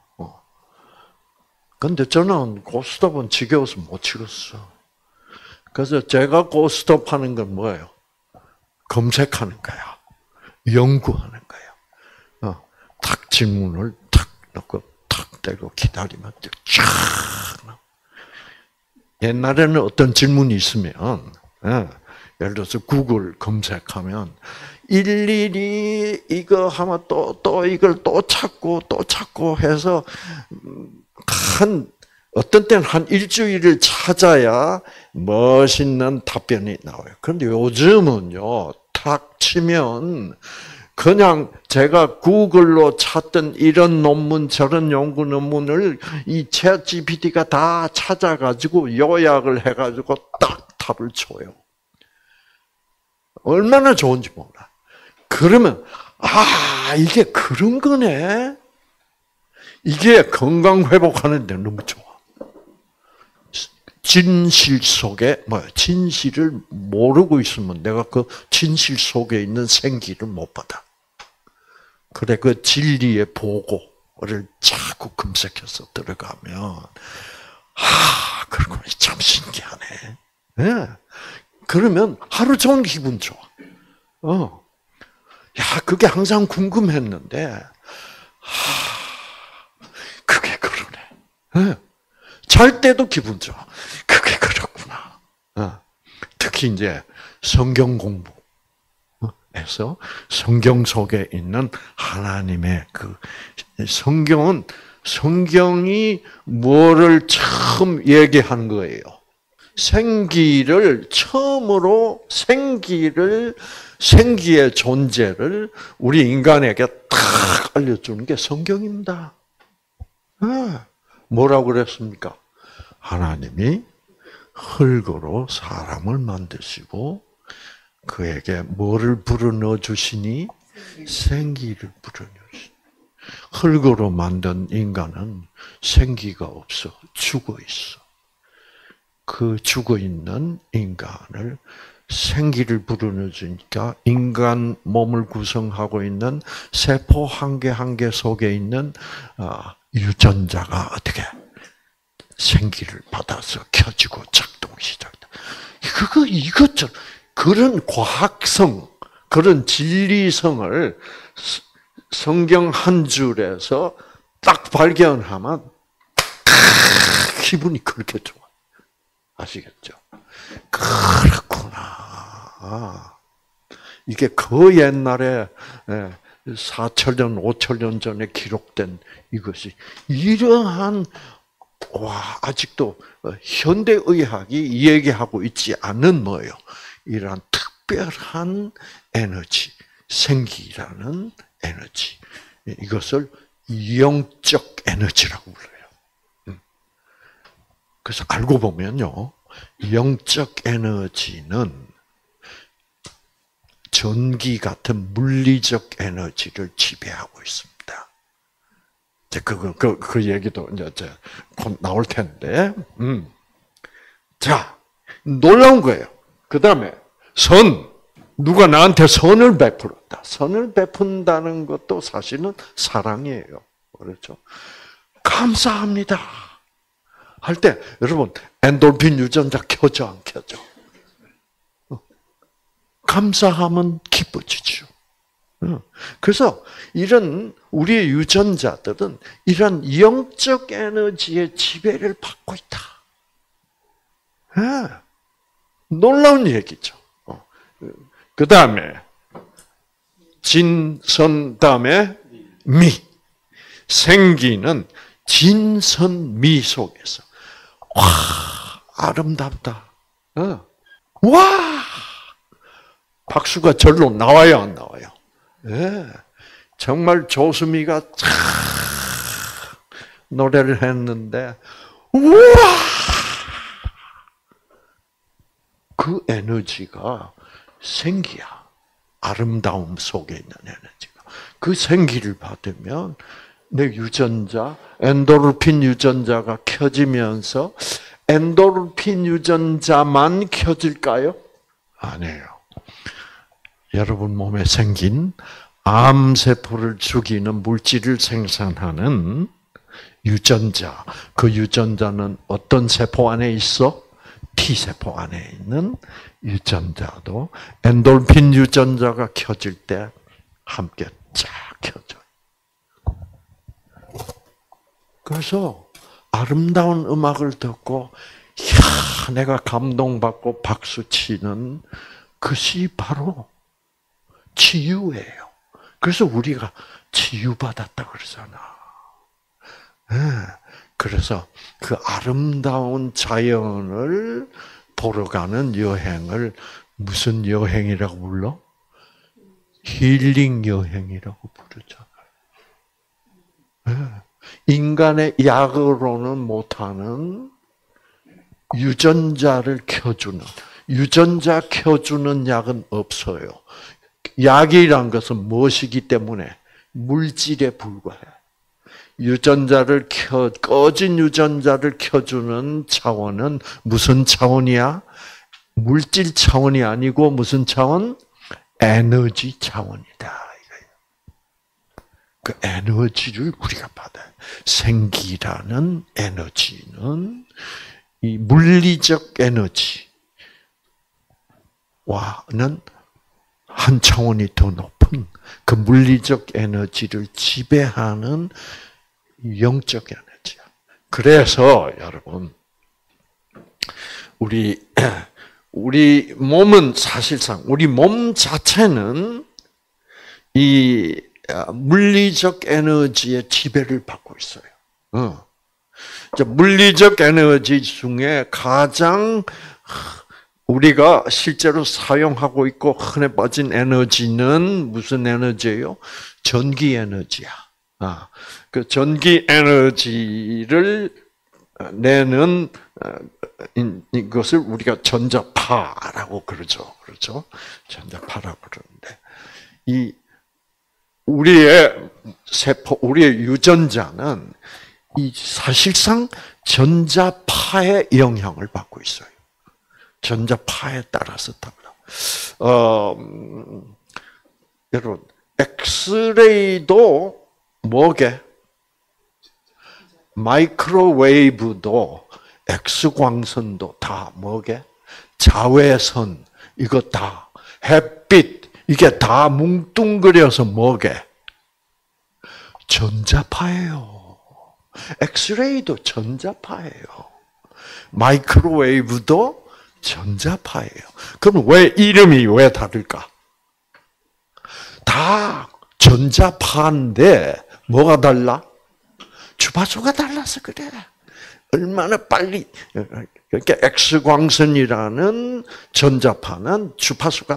근데 저는 고스톱은 지겨워서 못 치겠어. 그래서 제가 고스톱 하는 건 뭐예요? 검색하는 거야. 연구하는 거예요. 탁 질문을 탁 넣고 탁 대고 기다리면 쫙. 옛날에는 어떤 질문이 있으면 예를 들어서 구글 검색하면 일일이 이거 하면 또 이걸 또 찾고 해서 어떤 때는 한 일주일을 찾아야 멋있는 답변이 나와요. 그런데 요즘은요, 탁 치면 그냥 제가 구글로 찾던 이런 논문, 저런 연구 논문을 이 챗 GPT가 다 찾아가지고 요약을 해가지고 딱 답을 줘요. 얼마나 좋은지 몰라. 그러면, 아, 이게 그런 거네? 이게 건강 회복하는 데 너무 좋아. 진실 속에, 진실을 모르고 있으면 내가 그 진실 속에 있는 생기를 못 받아. 그래, 그 진리의 보고를 자꾸 검색해서 들어가면, 그러고 참 신기하네. 네. 그러면 하루 종일 기분 좋아. 그게 항상 궁금했는데, 그게 그러네. 네. 잘 때도 기분 좋아. 그게 그렇구나. 특히 이제 성경 공부에서 성경 속에 있는 하나님의 그 성경이 뭐를 처음 얘기한 거예요. 처음으로 생기의 존재를 우리 인간에게 딱 알려주는 게 성경입니다. 뭐라고 그랬습니까? 하나님이 흙으로 사람을 만드시고 그에게 뭐를 불어넣어 주시니? 생기를 불어넣어 주시니. 흙으로 만든 인간은 생기가 없어. 죽어 있어. 그 죽어 있는 인간을 생기를 불어넣어 주니까 인간 몸을 구성하고 있는 세포 한 개 한 개 속에 있는 유전자가 어떻게 생기를 받아서 켜지고 작동 시작다. 이것처럼 그런 과학성, 그런 진리성을 성경 한 줄에서 딱 발견하면 기분이 그렇게 좋아. 아시겠죠? 그렇구나. 이게 그 옛날에 4천년, 5천년 전에 기록된 이것이 이러한 아직도 현대의학이 얘기하고 있지 않은 뭐예요? 이러한 특별한 에너지, 생기라는 에너지. 이것을 영적 에너지라고 불러요. 그래서 알고 보면요, 영적 에너지는 전기 같은 물리적 에너지를 지배하고 있습니다. 그 얘기도 이제 곧 나올 텐데. 자, 놀라운 거예요. 그 다음에 누가 나한테 선을 베풀었다. 선을 베푼다는 것도 사실은 사랑이에요. 그렇죠? 감사합니다. 할 때, 여러분, 엔돌핀 유전자 켜져, 안 켜져? 감사하면 기뻐지죠. 그래서 이런 우리의 유전자들은 이런 영적 에너지의 지배를 받고 있다. 놀라운 얘기죠. 그 다음에 진선 다음에 미. 생기는 진선미 속에서 와, 아름답다. 와, 박수가 절로 나와요, 안 나와요? 네. 정말 조수미가 노래를 했는데, 우와! 그 에너지가 생기야. 아름다움 속에 있는 에너지가. 그 생기를 받으면 내 유전자, 엔도르핀 유전자가 켜지면서 엔도르핀 유전자만 켜질까요? 아니에요. 여러분 몸에 생긴 암세포를 죽이는 물질을 생산하는 유전자. 그 유전자는 어떤 세포 안에 있어? T세포 안에 있는 유전자도 엔돌핀 유전자가 켜질 때 함께 쫙 켜져요. 그래서 아름다운 음악을 듣고 이야, 내가 감동받고 박수치는 것이 바로 치유예요. 그래서 우리가 치유받았다 그러잖아. 그래서 그 아름다운 자연을 보러 가는 여행을 무슨 여행이라고 불러? 힐링 여행이라고 부르잖아요. 인간의 약으로는 못하는 유전자를 켜주는, 유전자 켜주는 약은 없어요. 약이란 것은 무엇이기 때문에? 물질에 불과해. 유전자를 꺼진 유전자를 켜주는 차원은 무슨 차원이야? 물질 차원이 아니고 무슨 차원? 에너지 차원이다. 그 에너지를 우리가 받아요. 생기라는 에너지는 이 물리적 에너지와는 한 차원이 더 높은 그 물리적 에너지를 지배하는 영적 에너지야. 그래서 여러분, 우리 몸은 사실상 우리 몸 자체는 이 물리적 에너지의 지배를 받고 있어요. 물리적 에너지 중에 가장 우리가 실제로 사용하고 있고 흔해 빠진 에너지는 무슨 에너지예요? 전기 에너지야. 그 전기 에너지를 내는 이것을 우리가 전자파라고 그러죠. 그렇죠? 전자파라고 그러는데 이 우리의 세포, 우리의 유전자는 이 사실상 전자파의 영향을 받고 있어요. 전자파에 따라서 달라. 여러분, 엑스레이도 뭐게? 마이크로웨이브도 엑스광선도 다 뭐게? 자외선 이거 다 햇빛 이게 다 뭉뚱그려서 뭐게? 전자파예요. 엑스레이도 전자파예요. 마이크로웨이브도 전자파예요. 그럼 왜 이름이 왜 다를까? 다 전자파인데 뭐가 달라? 주파수가 달라서 그래. 얼마나 빨리 그러니까 X광선이라는 전자파는 주파수가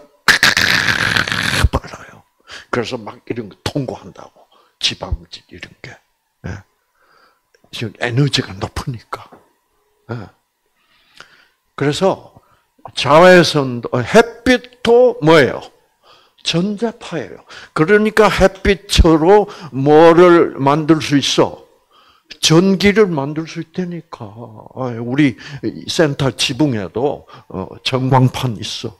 빨라요. 그래서 막 이런 거 통과한다고. 지방질 이런 게. 에너지가 높으니까. 그래서 자외선도 햇빛도 뭐예요? 전자파예요. 그러니까 햇빛으로 뭐를 만들 수 있어? 전기를 만들 수 있다니까. 우리 센터 지붕에도 전광판 있어.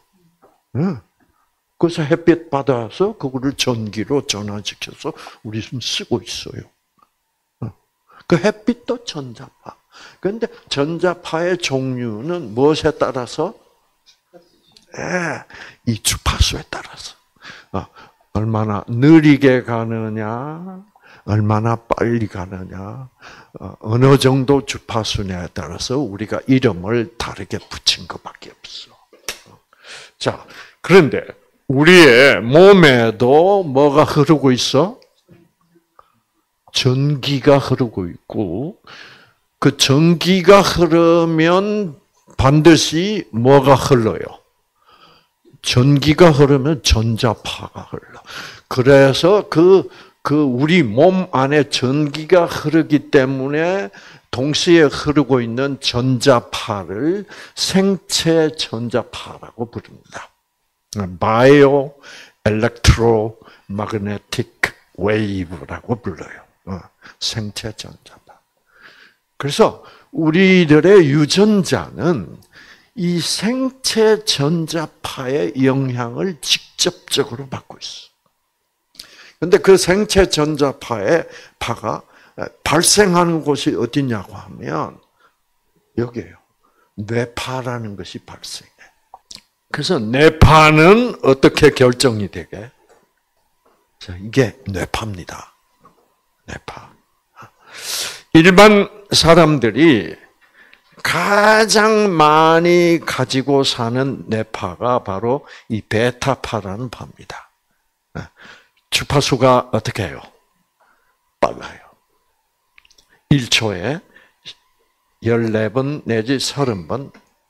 그래서 햇빛 받아서 그거를 전기로 전환시켜서 우리 지금 쓰고 있어요. 그 햇빛도 전자파. 그런데 전자파의 종류는 무엇에 따라서? 이 주파수에 따라서. 얼마나 느리게 가느냐, 얼마나 빨리 가느냐, 어느 정도 주파수냐에 따라서 우리가 이름을 다르게 붙인 것밖에 없어. 자, 그런데 우리의 몸에도 뭐가 흐르고 있어? 전기가 흐르고 있고, 그 전기가 흐르면 반드시 뭐가 흘러요? 전기가 흐르면 전자파가 흘러. 그래서 우리 몸 안에 전기가 흐르기 때문에 동시에 흐르고 있는 전자파를 생체 전자파라고 부릅니다. 바이오 엘렉트로 마그네틱 웨이브라고 불러요. 생체 전자파. 그래서 우리들의 유전자는 이 생체 전자파의 영향을 직접적으로 받고 있어. 근데 그 생체 전자파의 파가 발생하는 곳이 어디냐고 하면 여기에요. 뇌파라는 것이 발생해. 그래서 뇌파는 어떻게 결정이 되게? 자, 이게 뇌파입니다. 뇌파. 일반 사람들이 가장 많이 가지고 사는 뇌파가 바로 이 베타파라는 파입니다. 주파수가 어떻게 해요? 빨라요. 1초에 14번 내지 30번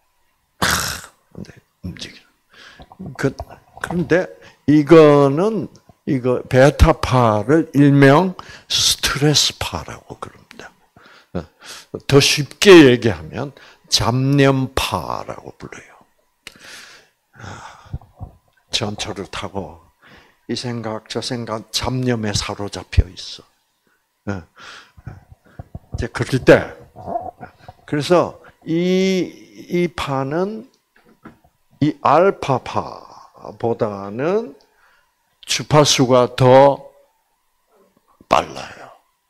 움직여요. 그런데 이거 베타파를 일명 스트레스파라고 그럽니다. 더 쉽게 얘기하면 잡념파라고 불러요. 전철을 타고 이 생각 저 생각 잡념에 사로잡혀 있어. 이제 그럴 때 그래서 이 파는 이 알파파보다는 주파수가 더 빨라요.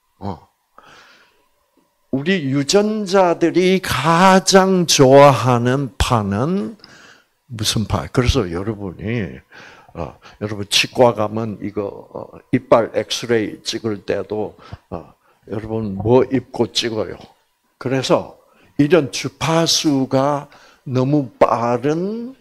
우리 유전자들이 가장 좋아하는 파는 무슨 파? 그래서 여러분 치과 가면 이거 이빨 엑스레이 찍을 때도 여러분 뭐 입고 찍어요? 그래서 이런 주파수가 너무 빠른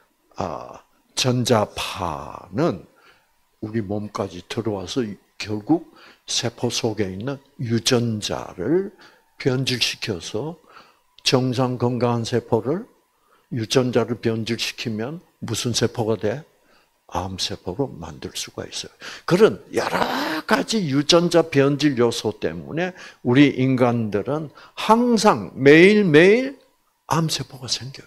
전자파는 우리 몸까지 들어와서 결국 세포 속에 있는 유전자를 변질시켜서 정상 건강한 세포를 유전자를 변질시키면 무슨 세포가 돼? 암세포로 만들 수가 있어요. 그런 여러 가지 유전자 변질 요소 때문에 우리 인간들은 항상 매일매일 암세포가 생겨요.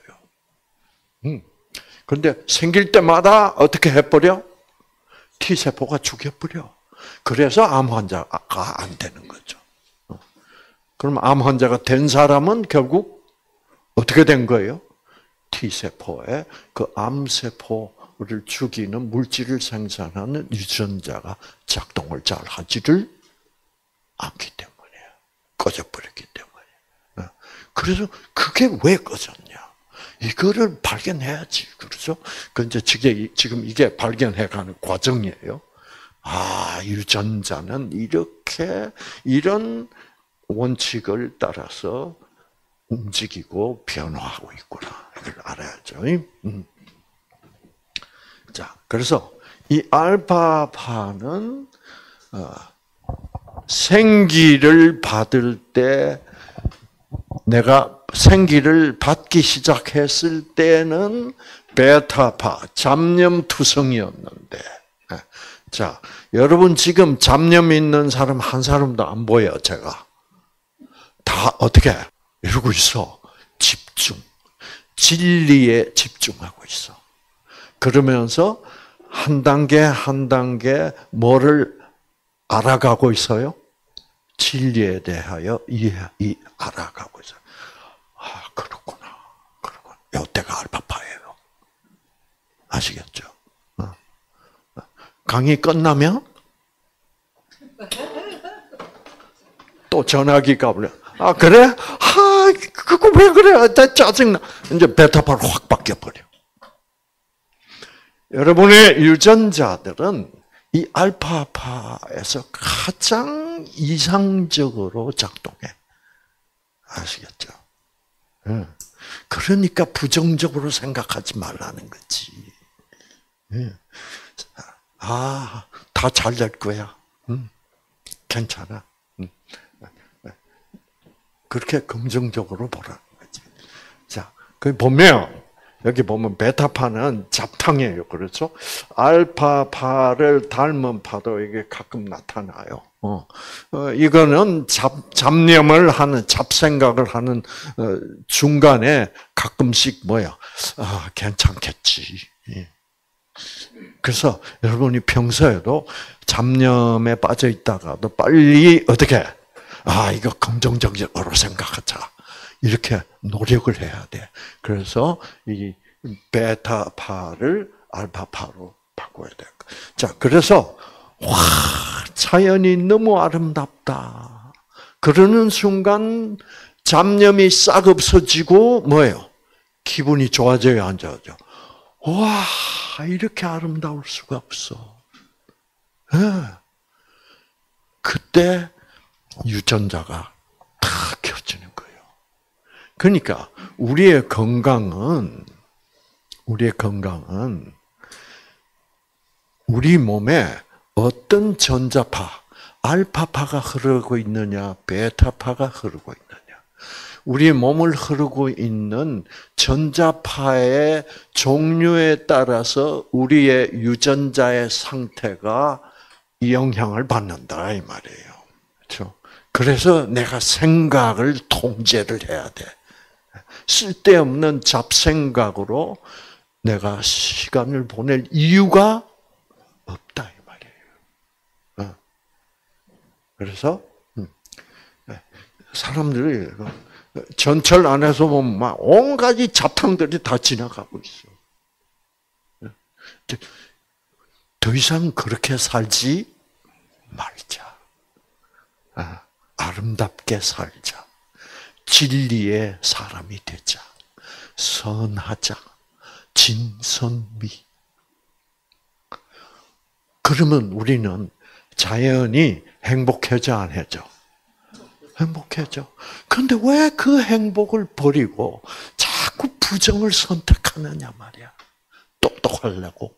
그런데 생길 때마다 어떻게 해버려? T세포가 죽여버려. 그래서 암 환자가 안 되는 거죠. 그럼 암 환자가 된 사람은 결국 어떻게 된 거예요? T세포에 그 암세포를 죽이는 물질을 생산하는 유전자가 작동을 잘 하지를 않기 때문이에요. 꺼져버렸기 때문에. 그래서 그게 왜 꺼졌냐? 이거를 발견해야지. 그렇죠? 그 이제 지금 이게 발견해가는 과정이에요. 유전자는 이런 원칙을 따라서 움직이고 변화하고 있구나. 이걸 알아야죠. 자, 그래서 이 알파파는 생기를 받을 때 내가 생기를 받기 시작했을 때는 베타파, 잡념투성이었는데, 자, 여러분 지금 잡념 있는 사람 한 사람도 안 보여요, 제가. 다 어떻게 이러고 있어? 집중. 진리에 집중하고 있어. 그러면서 한 단계 한 단계 뭐를 알아가고 있어요? 진리에 대하여 알아가고 있어요. 아, 그렇구나. 이때가 알파파예요. 아시겠죠? 강의 끝나면 또 전화기가 울려. 아, 그래? 아, 그거 왜 그래? 나 짜증나. 이제 베타파로 확 바뀌어버려. 여러분의 유전자들은 이 알파파에서 가장 이상적으로 작동해. 아시겠죠? 그러니까 부정적으로 생각하지 말라는 거지. 아, 다 잘 될 거야. 괜찮아. 그렇게 긍정적으로 보라는 거지. 자, 그 보면 여기 보면 베타파는 잡탕이에요. 그렇죠? 알파파를 닮은 파도 이게 가끔 나타나요. 이거는 잡념을 하는, 잡생각을 하는 중간에 가끔씩 뭐야? 아, 괜찮겠지. 그래서 여러분이 평소에도 잡념에 빠져 있다가도 빨리 어떻게? 아, 이거 긍정적으로 생각하자. 이렇게 노력을 해야 돼. 그래서 이 베타파를 알파파로 바꿔야 돼. 자, 그래서 와, 자연이 너무 아름답다. 그러는 순간 잡념이 싹 없어지고 뭐예요? 기분이 좋아져요, 안 좋아져? 와, 이렇게 아름다울 수가 없어. 네. 그때 유전자가 다 켜지는 거예요. 그러니까 우리의 건강은 우리 몸에 어떤 전자파, 알파파가 흐르고 있느냐, 베타파가 흐르고 있느냐. 우리 몸을 흐르고 있는 전자파의 종류에 따라서 우리의 유전자의 상태가 영향을 받는다 이 말이에요. 그렇죠? 그래서 내가 생각을 통제를 해야 돼. 쓸데없는 잡생각으로 내가 시간을 보낼 이유가 없다 이 말이에요. 그래서 사람들이 전철 안에서 보면 막 온갖 잡탕들이 다 지나가고 있어. 더 이상 그렇게 살지 말자. 아름답게 살자. 진리의 사람이 되자. 선하자. 진선미. 그러면 우리는 자연히 행복해져 안 해져? 행복해져. 그런데 왜 그 행복을 버리고 자꾸 부정을 선택하느냐 말이야. 똑똑하려고.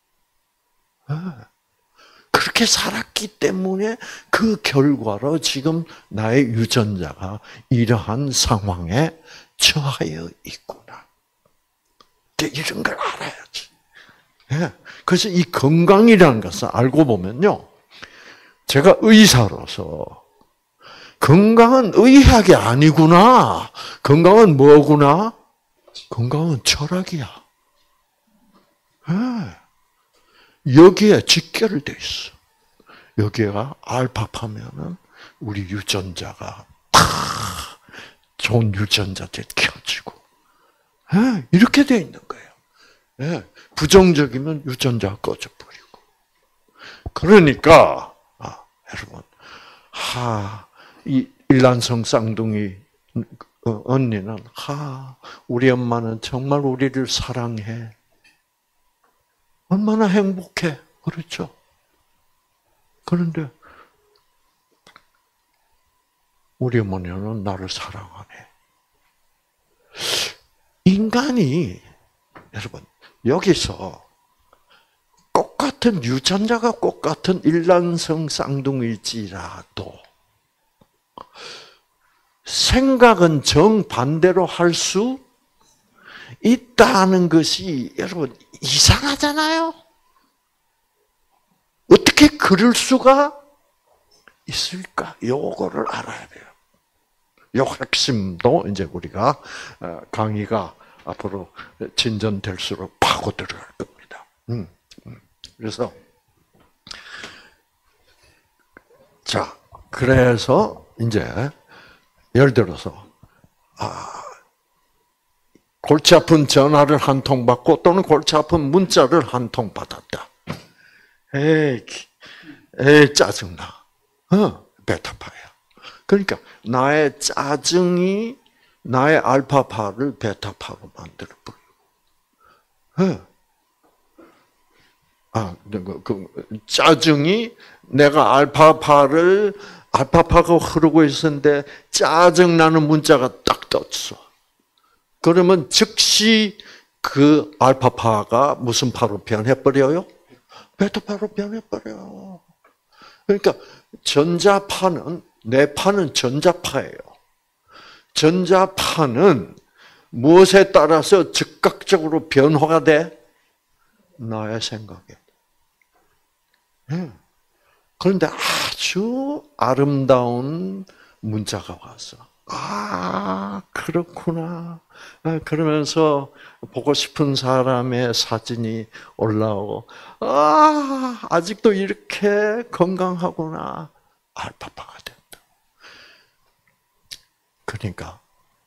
그렇게 살았기 때문에 그 결과로 지금 나의 유전자가 이러한 상황에 처하여 있구나. 이런 걸 알아야지. 그래서 이 건강이라는 것을 알고 보면요. 제가 의사로서 건강은 의학이 아니구나. 건강은 뭐구나? 건강은 철학이야. 여기에 직결돼 있어. 여기가 알파파면은 우리 유전자가 다 좋은 유전자들이 켜지고 이렇게 돼 있는 거예요. 부정적이면 유전자가 꺼져버리고. 그러니까 여러분, 이 일란성 쌍둥이 언니는 우리 엄마는 정말 우리를 사랑해. 얼마나 행복해. 그렇죠? 그런데 우리 어머니는 나를 사랑하네. 인간이 여러분 여기서 똑같은 유전자가 똑같은 일란성 쌍둥이일지라도 생각은 정반대로 할 수 있다는 것이 여러분 이상하잖아요. 어떻게 그럴 수가 있을까? 요거를 알아야 돼요. 요 핵심도 이제 우리가 강의가 앞으로 진전될수록 파고 들어갈 겁니다. 그래서 자, 그래서 이제 예를 들어서 골치 아픈 전화를 한 통 받고 또는 골치 아픈 문자를 한 통 받았다. 에이 짜증나. 베타파야. 그러니까 나의 짜증이 나의 알파파를 베타파로 만들어 버리고. 짜증이 내가 알파파가 흐르고 있었는데 짜증나는 문자가 딱 떴어. 그러면 즉시 그 알파파가 무슨 파로 변해버려요? 베타파로 변해버려요. 그러니까 전자파는, 내 파는 전자파예요. 전자파는 무엇에 따라서 즉각적으로 변화가 돼? 나의 생각에. 그런데 아주 아름다운 문자가 왔어. 그렇구나. 그러면서 보고 싶은 사람의 사진이 올라오고, 아직도 이렇게 건강하구나. 알파파가 된다. 그러니까,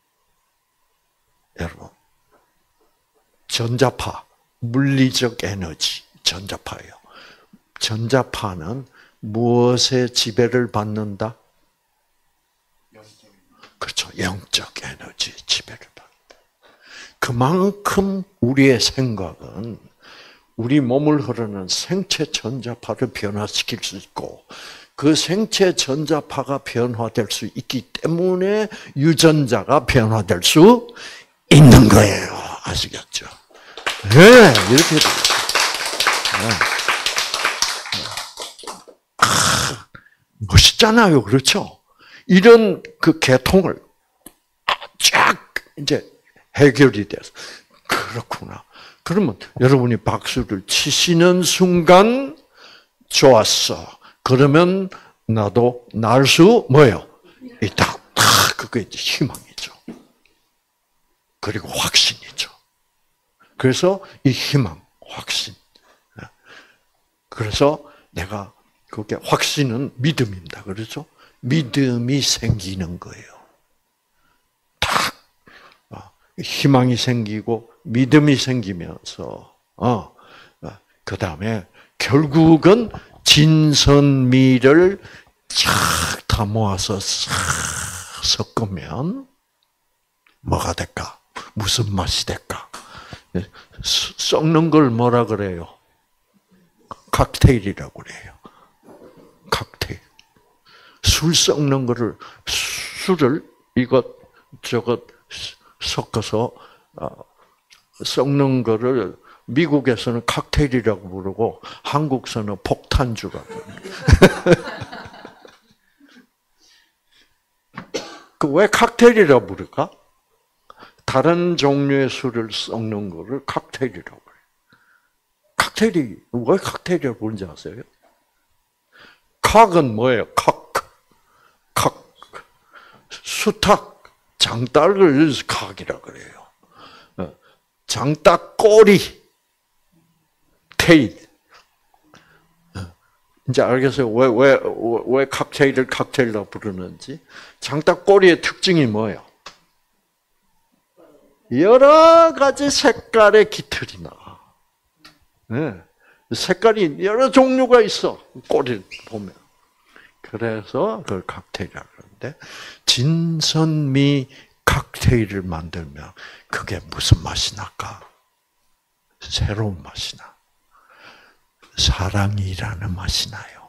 여러분, 전자파, 물리적 에너지, 전자파예요. 전자파는 무엇에 지배를 받는다? 그렇죠. 영적 에너지에 지배를 받는다. 그만큼 우리의 생각은 우리 몸을 흐르는 생체 전자파를 변화시킬 수 있고 그 생체 전자파가 변화될 수 있기 때문에 유전자가 변화될 수 있는 거예요. 아시겠죠? 네, 이렇게 돼요. 멋있잖아요. 그렇죠? 이런 그 계통을 쫙 이제 해결이 돼서 그렇구나. 그러면 여러분이 박수를 치시는 순간 좋았어. 그러면 나도 날 수 뭐예요? 있다. 그게 이제 희망이죠. 그리고 확신이죠. 그래서 이 희망, 확신. 그래서 내가 그게 확신은 믿음입니다. 그렇죠? 믿음이 생기는 거예요. 딱 희망이 생기고 믿음이 생기면서 그 다음에 결국은 진선미를 쫙 다 모아서 섞으면 뭐가 될까? 무슨 맛이 될까? 썩는 걸 뭐라 그래요? 칵테일이라고 그래요. 칵테일. 술 썩는 거를 술을 이것 저것 섞어서 썩는 거를 미국에서는 칵테일이라고 부르고 한국에서는 폭탄주라고 부릅니다. 왜 칵테일이라고 부를까? 다른 종류의 술을 썩는 거를 칵테일이라고 그래요. 칵테일이 왜 칵테일이라고 부르는지 아세요? 칵은 뭐예요? 칵. 수탉, 장닭을 칵이라 그래요. 장닭 꼬리, 테일. 이제 알겠어요? 왜 칵테일을 칵테일로 부르는지? 장닭 꼬리의 특징이 뭐예요? 여러 가지 색깔의 깃털이 나와. 네. 색깔이 여러 종류가 있어. 꼬리를 보면. 그래서 그걸 칵테일이라고 그러는데 진선미 칵테일을 만들면 그게 무슨 맛이 날까? 새로운 맛이 나. 사랑이라는 맛이 나요.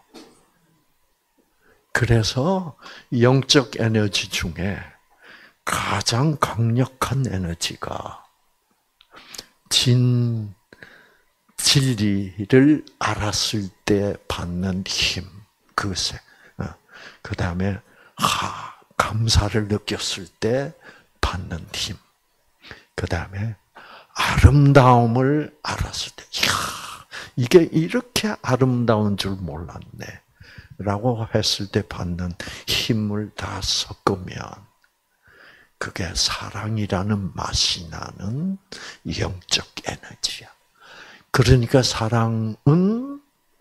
그래서 영적 에너지 중에 가장 강력한 에너지가 진리를 알았을 때 받는 힘, 그것에. 그 다음에 감사를 느꼈을 때 받는 힘. 그 다음에 아름다움을 알았을 때, 이게 이렇게 아름다운 줄 몰랐네. 라고 했을 때 받는 힘을 다 섞으면 그게 사랑이라는 맛이 나는 영적 에너지야. 그러니까 사랑은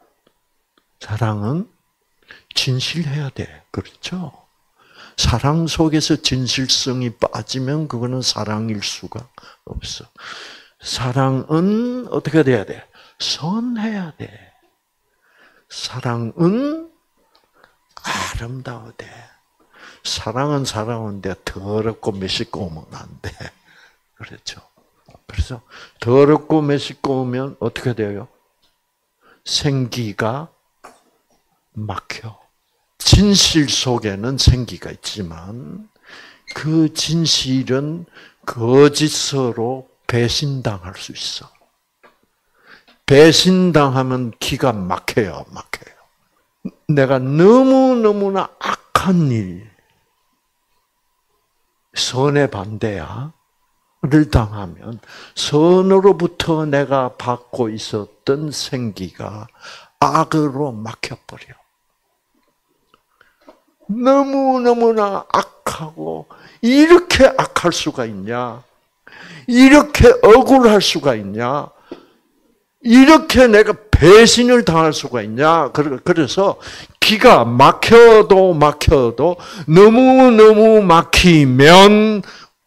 진실해야 돼. 그렇죠? 사랑 속에서 진실성이 빠지면 그거는 사랑일 수가 없어. 사랑은 어떻게 돼야 돼? 선해야 돼. 사랑은 아름다워야 돼. 사랑은 사랑인데 더럽고 매식고 오면 안 돼. 그렇죠? 그래서 더럽고 매식고 오면 어떻게 돼요? 생기가 막혀. 진실 속에는 생기가 있지만 그 진실은 거짓으로 배신당할 수 있어. 배신당하면 기가 막혀요. 내가 너무너무나 악한 일, 선의 반대야. 를 당하면 선으로부터 내가 받고 있었던 생기가 악으로 막혀버려. 너무너무나 악하고 이렇게 악할 수가 있냐? 이렇게 억울할 수가 있냐? 이렇게 내가 배신을 당할 수가 있냐? 그래서 기가 막혀도 너무너무 막히면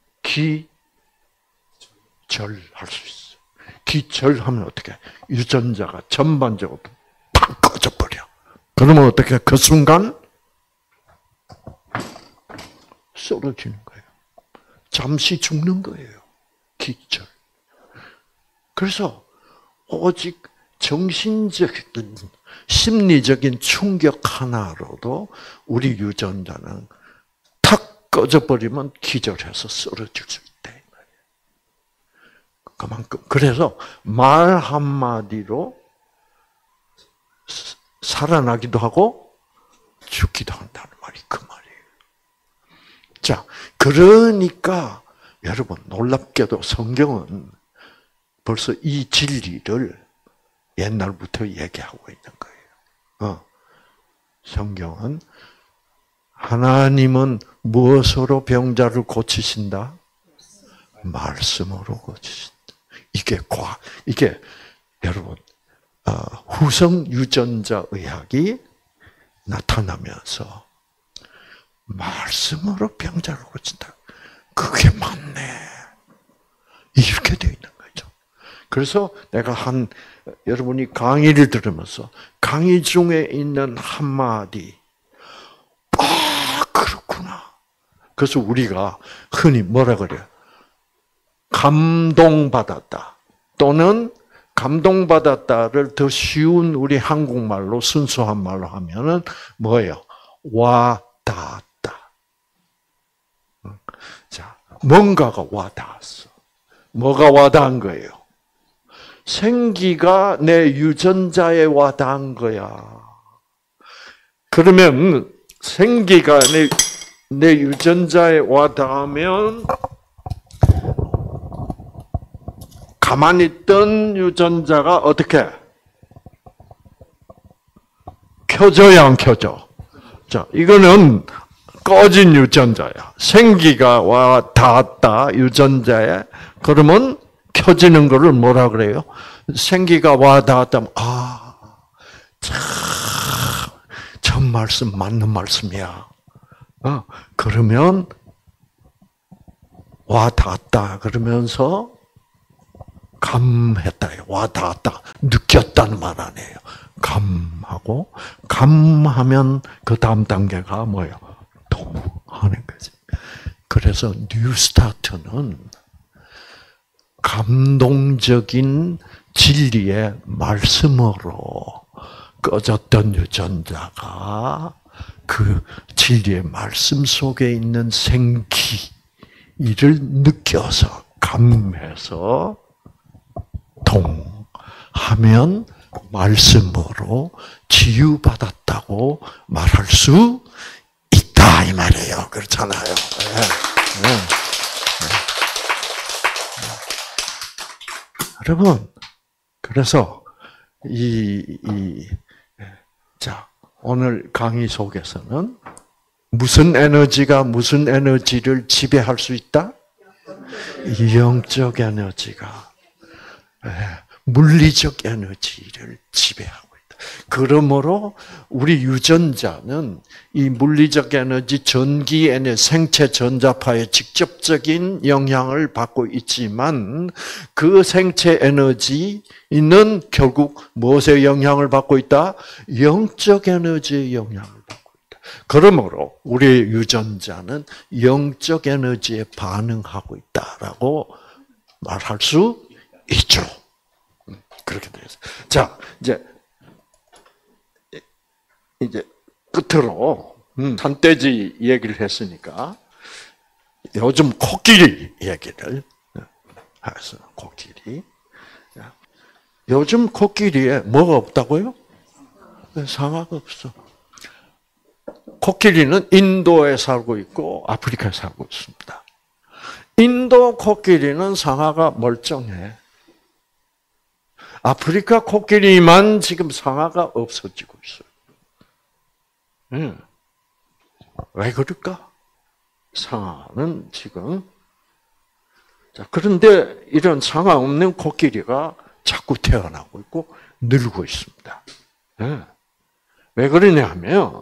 기절할 수 있어. 기절하면 어떻게? 유전자가 전반적으로 팍 꺼져버려. 그러면 어떻게? 그 순간 쓰러지는 거예요. 잠시 죽는 거예요. 기절. 그래서 오직 정신적인, 심리적인 충격 하나로도 우리 유전자는 탁 꺼져버리면 기절해서 쓰러질 수 있다. 그만큼. 그래서 말 한마디로 살아나기도 하고 죽기도 한다는 말이 그 말이에요. 자, 그러니까 여러분 놀랍게도 성경은 벌써 이 진리를 옛날부터 얘기하고 있는 거예요. 성경은 하나님은 무엇으로 병자를 고치신다? 말씀으로 고치신다. 이게 여러분 후성 유전자 의학이 나타나면서 말씀으로 병자를 고친다. 그게 맞네. 이렇게 되어 있는 거죠. 그래서 내가 여러분이 강의를 들으면서 강의 중에 있는 한마디, 그렇구나. 그래서 우리가 흔히 뭐라 그래요? 감동받았다. 또는 감동받았다를 더 쉬운 우리 한국말로 순수한 말로 하면은 뭐예요? 와 닿았다. 자, 뭔가가 와 닿았어. 뭐가 와 닿은 거예요? 생기가 내 유전자에 와 닿은 거야. 그러면 생기가 내 유전자에 와 닿으면 가만히 있던 유전자가 어떻게? 켜져야 안 켜져? 자, 이거는 꺼진 유전자야. 생기가 와 닿았다, 유전자에. 그러면 켜지는 거를 뭐라 그래요? 생기가 와 닿았다면, 참 말씀 맞는 말씀이야. 그러면 와 닿았다 그러면서 감했다. 와 닿았다. 느꼈다는 말 아니에요. 감하고 감하면 그 다음 단계가 뭐예요? 통하는 거지. 그래서 뉴스타트는 감동적인 진리의 말씀으로 꺼졌던 유전자가 그 진리의 말씀 속에 있는 생기를 느껴서 감해서 하면 말씀으로 치유받았다고 말할 수 있다 이 말이에요. 그렇잖아요. 네. 네. 여러분, 그래서 자, 오늘 강의 속에서는 무슨 에너지가 무슨 에너지를 지배할 수 있다? 영적 에너지가 물리적 에너지를 지배하고 있다. 그러므로 우리 유전자는 이 물리적 에너지, 전기 에너지, 생체 전자파의 직접적인 영향을 받고 있지만 그 생체 에너지는 결국 무엇의 영향을 받고 있다? 영적 에너지의 영향을 받고 있다. 그러므로 우리의 유전자는 영적 에너지에 반응하고 있다라고 말할 수 있죠. 그렇게 되겠어요. 자, 이제 끝으로 산돼지 얘기를 했으니까 요즘 코끼리 얘기를 해서 코끼리. 요즘 코끼리에 뭐가 없다고요? 상아가 없어. 코끼리는 인도에 살고 있고 아프리카에 살고 있습니다. 인도 코끼리는 상아가 멀쩡해. 아프리카 코끼리만 지금 상아가 없어지고 있어요. 왜 그럴까? 상아는 지금 그런데 이런 상아 없는 코끼리가 자꾸 태어나고 있고 늘고 있습니다. 왜 그러냐 하면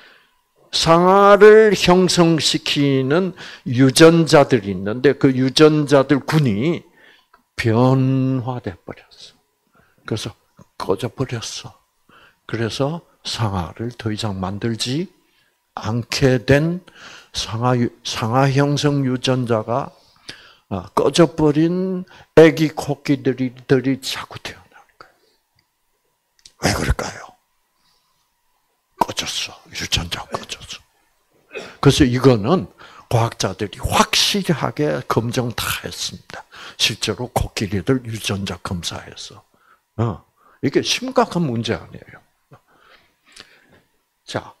상아를 형성시키는 유전자들이 있는데 그 유전자들 군이 변화돼 버렸어. 그래서 꺼져버렸어. 그래서 상아를 더 이상 만들지 않게 된 상아 형성 유전자가 꺼져버린 아기 코끼리들이 자꾸 태어나는 거예요. 왜 그럴까요? 꺼졌어. 유전자가 꺼졌어. 그래서 이거는 과학자들이 확실하게 검증 다 했습니다. 실제로 코끼리들 유전자 검사해서. 이게 심각한 문제 아니에요. 자,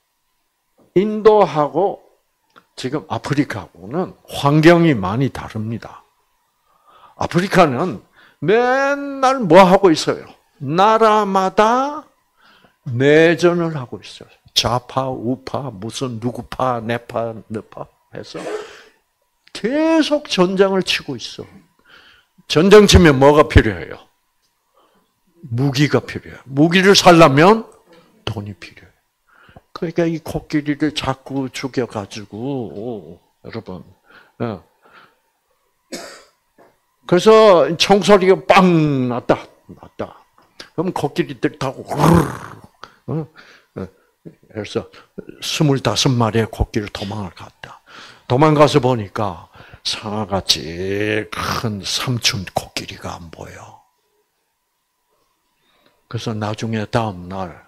인도하고 지금 아프리카하고는 환경이 많이 다릅니다. 아프리카는 맨날 뭐 하고 있어요? 나라마다 내전을 하고 있어요. 좌파, 우파, 무슨 누구파, 내파, 너파 해서 계속 전쟁을 치고 있어. 전쟁 치면 뭐가 필요해요? 무기가 필요해요. 무기를 살려면 돈이 필요해요. 그러니까 이 코끼리를 자꾸 죽여가지고, 여러분. 그래서 총소리가 빵 났다. 그럼 코끼리들 타고, 그래서 25마리의 코끼리 도망을 갔다. 도망가서 보니까 상아가 제일 큰 삼촌 코끼리가 안 보여. 그래서 나중에 다음 날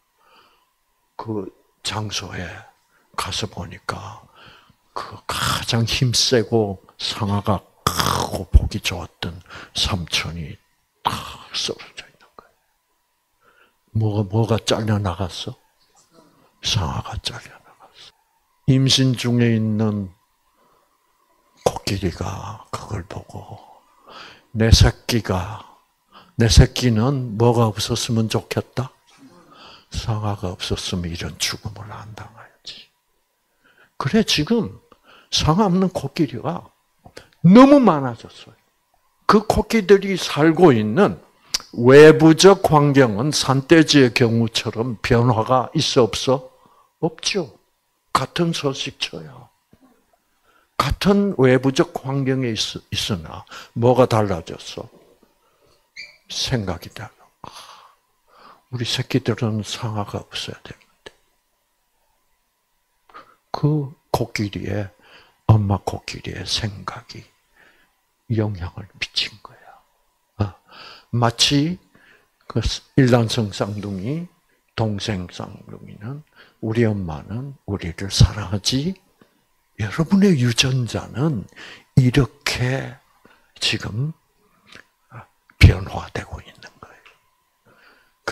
그 장소에 가서 보니까 그 가장 힘세고 상아가 크고 보기 좋았던 삼촌이 딱 쓰러져 있는 거예요. 뭐가 잘려 나갔어? 상아가 잘려 나갔어. 임신 중에 있는 코끼리가 그걸 보고 내 새끼는 뭐가 없었으면 좋겠다? 상아가 없었으면 이런 죽음을 안 당하지. 그래 지금 상아 없는 코끼리가 너무 많아졌어요. 그 코끼리들이 살고 있는 외부적 환경은 산돼지의 경우처럼 변화가 있어 없어? 없죠. 같은 서식처야. 같은 외부적 환경에 있으나 뭐가 달라졌어? 생각이 달라. 우리 새끼들은 상아가 없어야 되는데. 그 코끼리의, 엄마 코끼리의 생각이 영향을 미친 거야. 마치 그 일란성 쌍둥이, 동생 쌍둥이는 우리 엄마는 우리를 사랑하지, 여러분의 유전자는 이렇게 지금 변화되고 있는 거예요.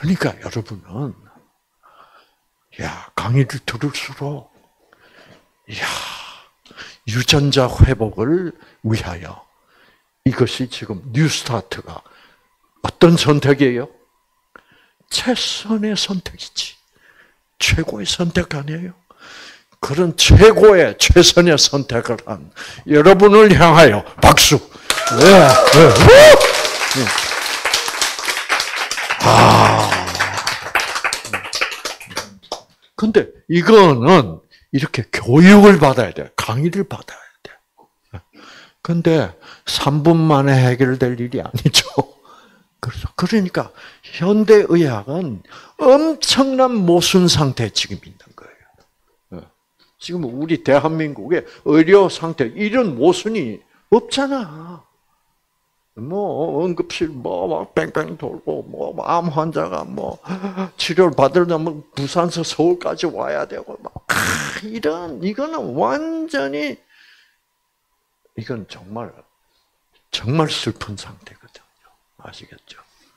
그러니까 여러분은 강의를 들을수록 유전자 회복을 위하여 이것이 지금 뉴스타트가 어떤 선택이에요? 최선의 선택이지. 최고의 선택 아니에요? 그런 최고의 최선의 선택을 한 여러분을 향하여 박수. 근데 이거는 이렇게 교육을 받아야 돼. 강의를 받아야 돼. 근데 3분 만에 해결될 일이 아니죠. 그러니까 현대의학은 엄청난 모순 상태에 지금 있는 거예요. 지금 우리 대한민국의 의료 상태 이런 모순이 없잖아. 뭐 응급실 막 뺑뺑 돌고 뭐 암 환자가 뭐 치료를 받으려면 부산서 서울까지 와야 되고 막 이거는 완전히 이건 정말 슬픈 상태거든요. 아시겠죠?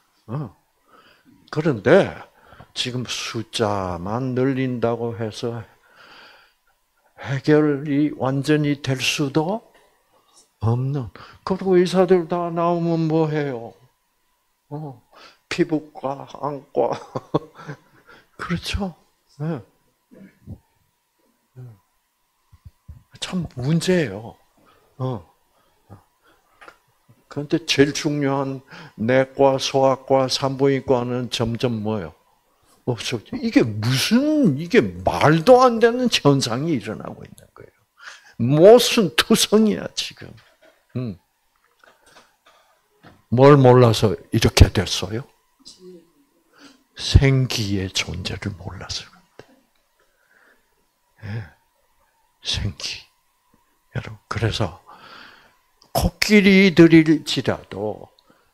그런데 지금 숫자만 늘린다고 해서 해결이 완전히 될 수도 없는. 그리고 의사들 다 나오면 뭐 해요? 피부과, 안과. 그렇죠? 네. 참 문제예요. 그런데 제일 중요한 내과, 소아과, 산부인과는 점점 뭐예요? 없어. 이게 말도 안 되는 현상이 일어나고 있는 거예요. 모순 투성이야, 지금. 뭘 몰라서 이렇게 됐어요? 생기의 존재를 몰라서 그런데. 네. 생기. 여러분, 그래서 코끼리들일지라도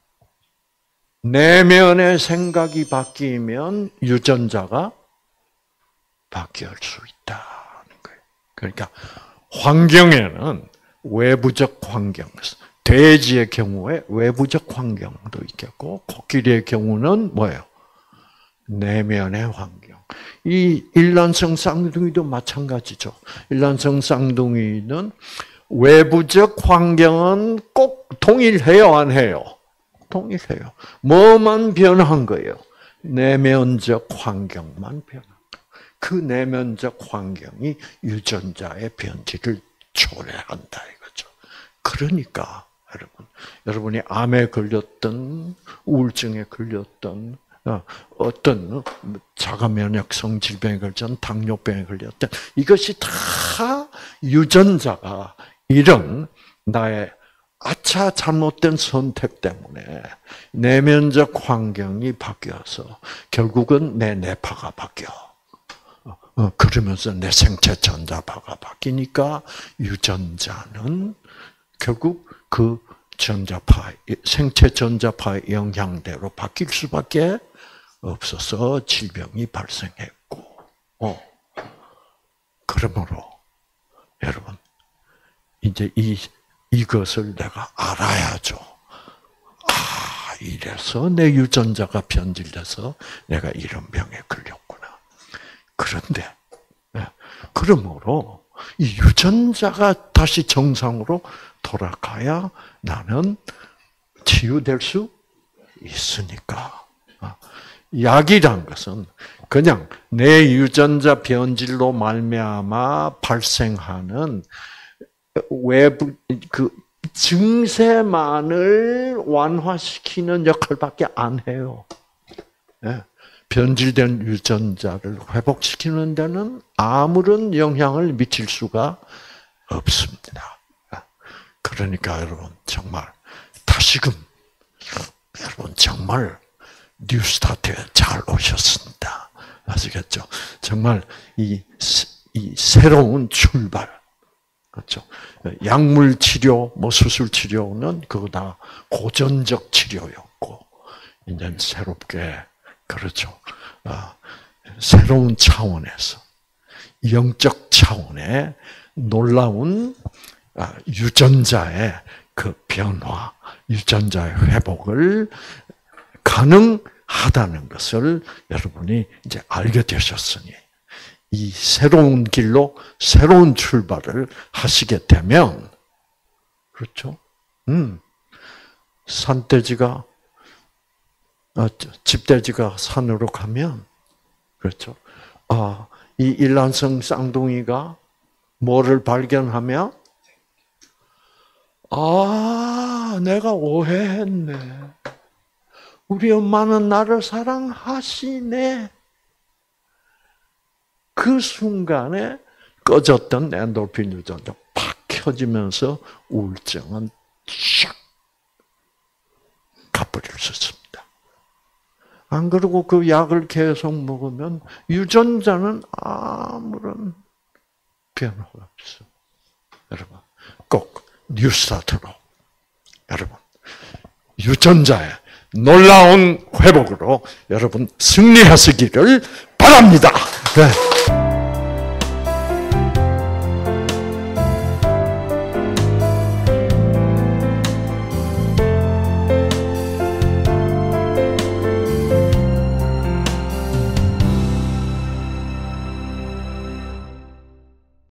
내면의 생각이 바뀌면 유전자가 바뀔 수 있다는 거예요. 그러니까 환경에는 외부적 환경, 돼지의 경우에 외부적 환경도 있겠고, 코끼리의 경우는 뭐예요? 내면의 환경. 이 일란성 쌍둥이도 마찬가지죠. 일란성 쌍둥이는 외부적 환경은 꼭 동일해요, 안 해요? 동일해요. 뭐만 변한 거예요? 내면적 환경만 변한 거예요. 그 내면적 환경이 유전자의 변질을 초래한다 이거죠. 그러니까 여러분이 암에 걸렸던 우울증에 걸렸던 어떤 자가 면역성 질병에 걸렸던 당뇨병에 걸렸던 이것이 다 유전자가 이런 나의 잘못된 선택 때문에 내면적 환경이 바뀌어서 결국은 내 뇌파가 바뀌어. 그러면서 내 생체 전자파가 바뀌니까 유전자는 결국 그 생체 전자파의 영향대로 바뀔 수밖에 없어서 질병이 발생했고, 그러므로 여러분 이제 이것을 내가 알아야죠. 이래서 내 유전자가 변질돼서 내가 이런 병에 걸렸구나. 그런데 그러므로 이 유전자가 다시 정상으로 돌아가야 나는 치유될 수 있으니까. 약이란 것은 그냥 내 유전자 변질로 말미암아 발생하는 외부 증세만을 완화시키는 역할밖에 안 해요. 변질된 유전자를 회복시키는 데는 아무런 영향을 미칠 수가 없습니다. 그러니까 여러분 정말 다시금 여러분 정말 뉴스타트에 잘 오셨습니다. 아시겠죠? 정말 이 새로운 출발. 그렇죠? 약물 치료, 수술 치료는 그거 다 고전적 치료였고, 이제 새롭게, 그렇죠. 새로운 차원에서, 영적 차원의 놀라운 유전자의 그 변화, 유전자의 회복을 가능한 하다는 것을 여러분이 이제 알게 되셨으니 이 새로운 길로 새로운 출발을 하시게 되면 그렇죠? 산돼지가 집돼지가 산으로 가면 그렇죠? 이 일란성 쌍둥이가 뭐를 발견하면 내가 오해했네. 우리 엄마는 나를 사랑하시네. 그 순간에 꺼졌던 엔돌핀 유전자 팍 켜지면서 우울증은 쫙 가버릴 수 있습니다. 안 그러고 그 약을 계속 먹으면 유전자는 아무런 변화가 없어. 여러분, 꼭 뉴스타트로 여러분 유전자의 놀라운 회복으로 여러분 승리하시기를 바랍니다. 네.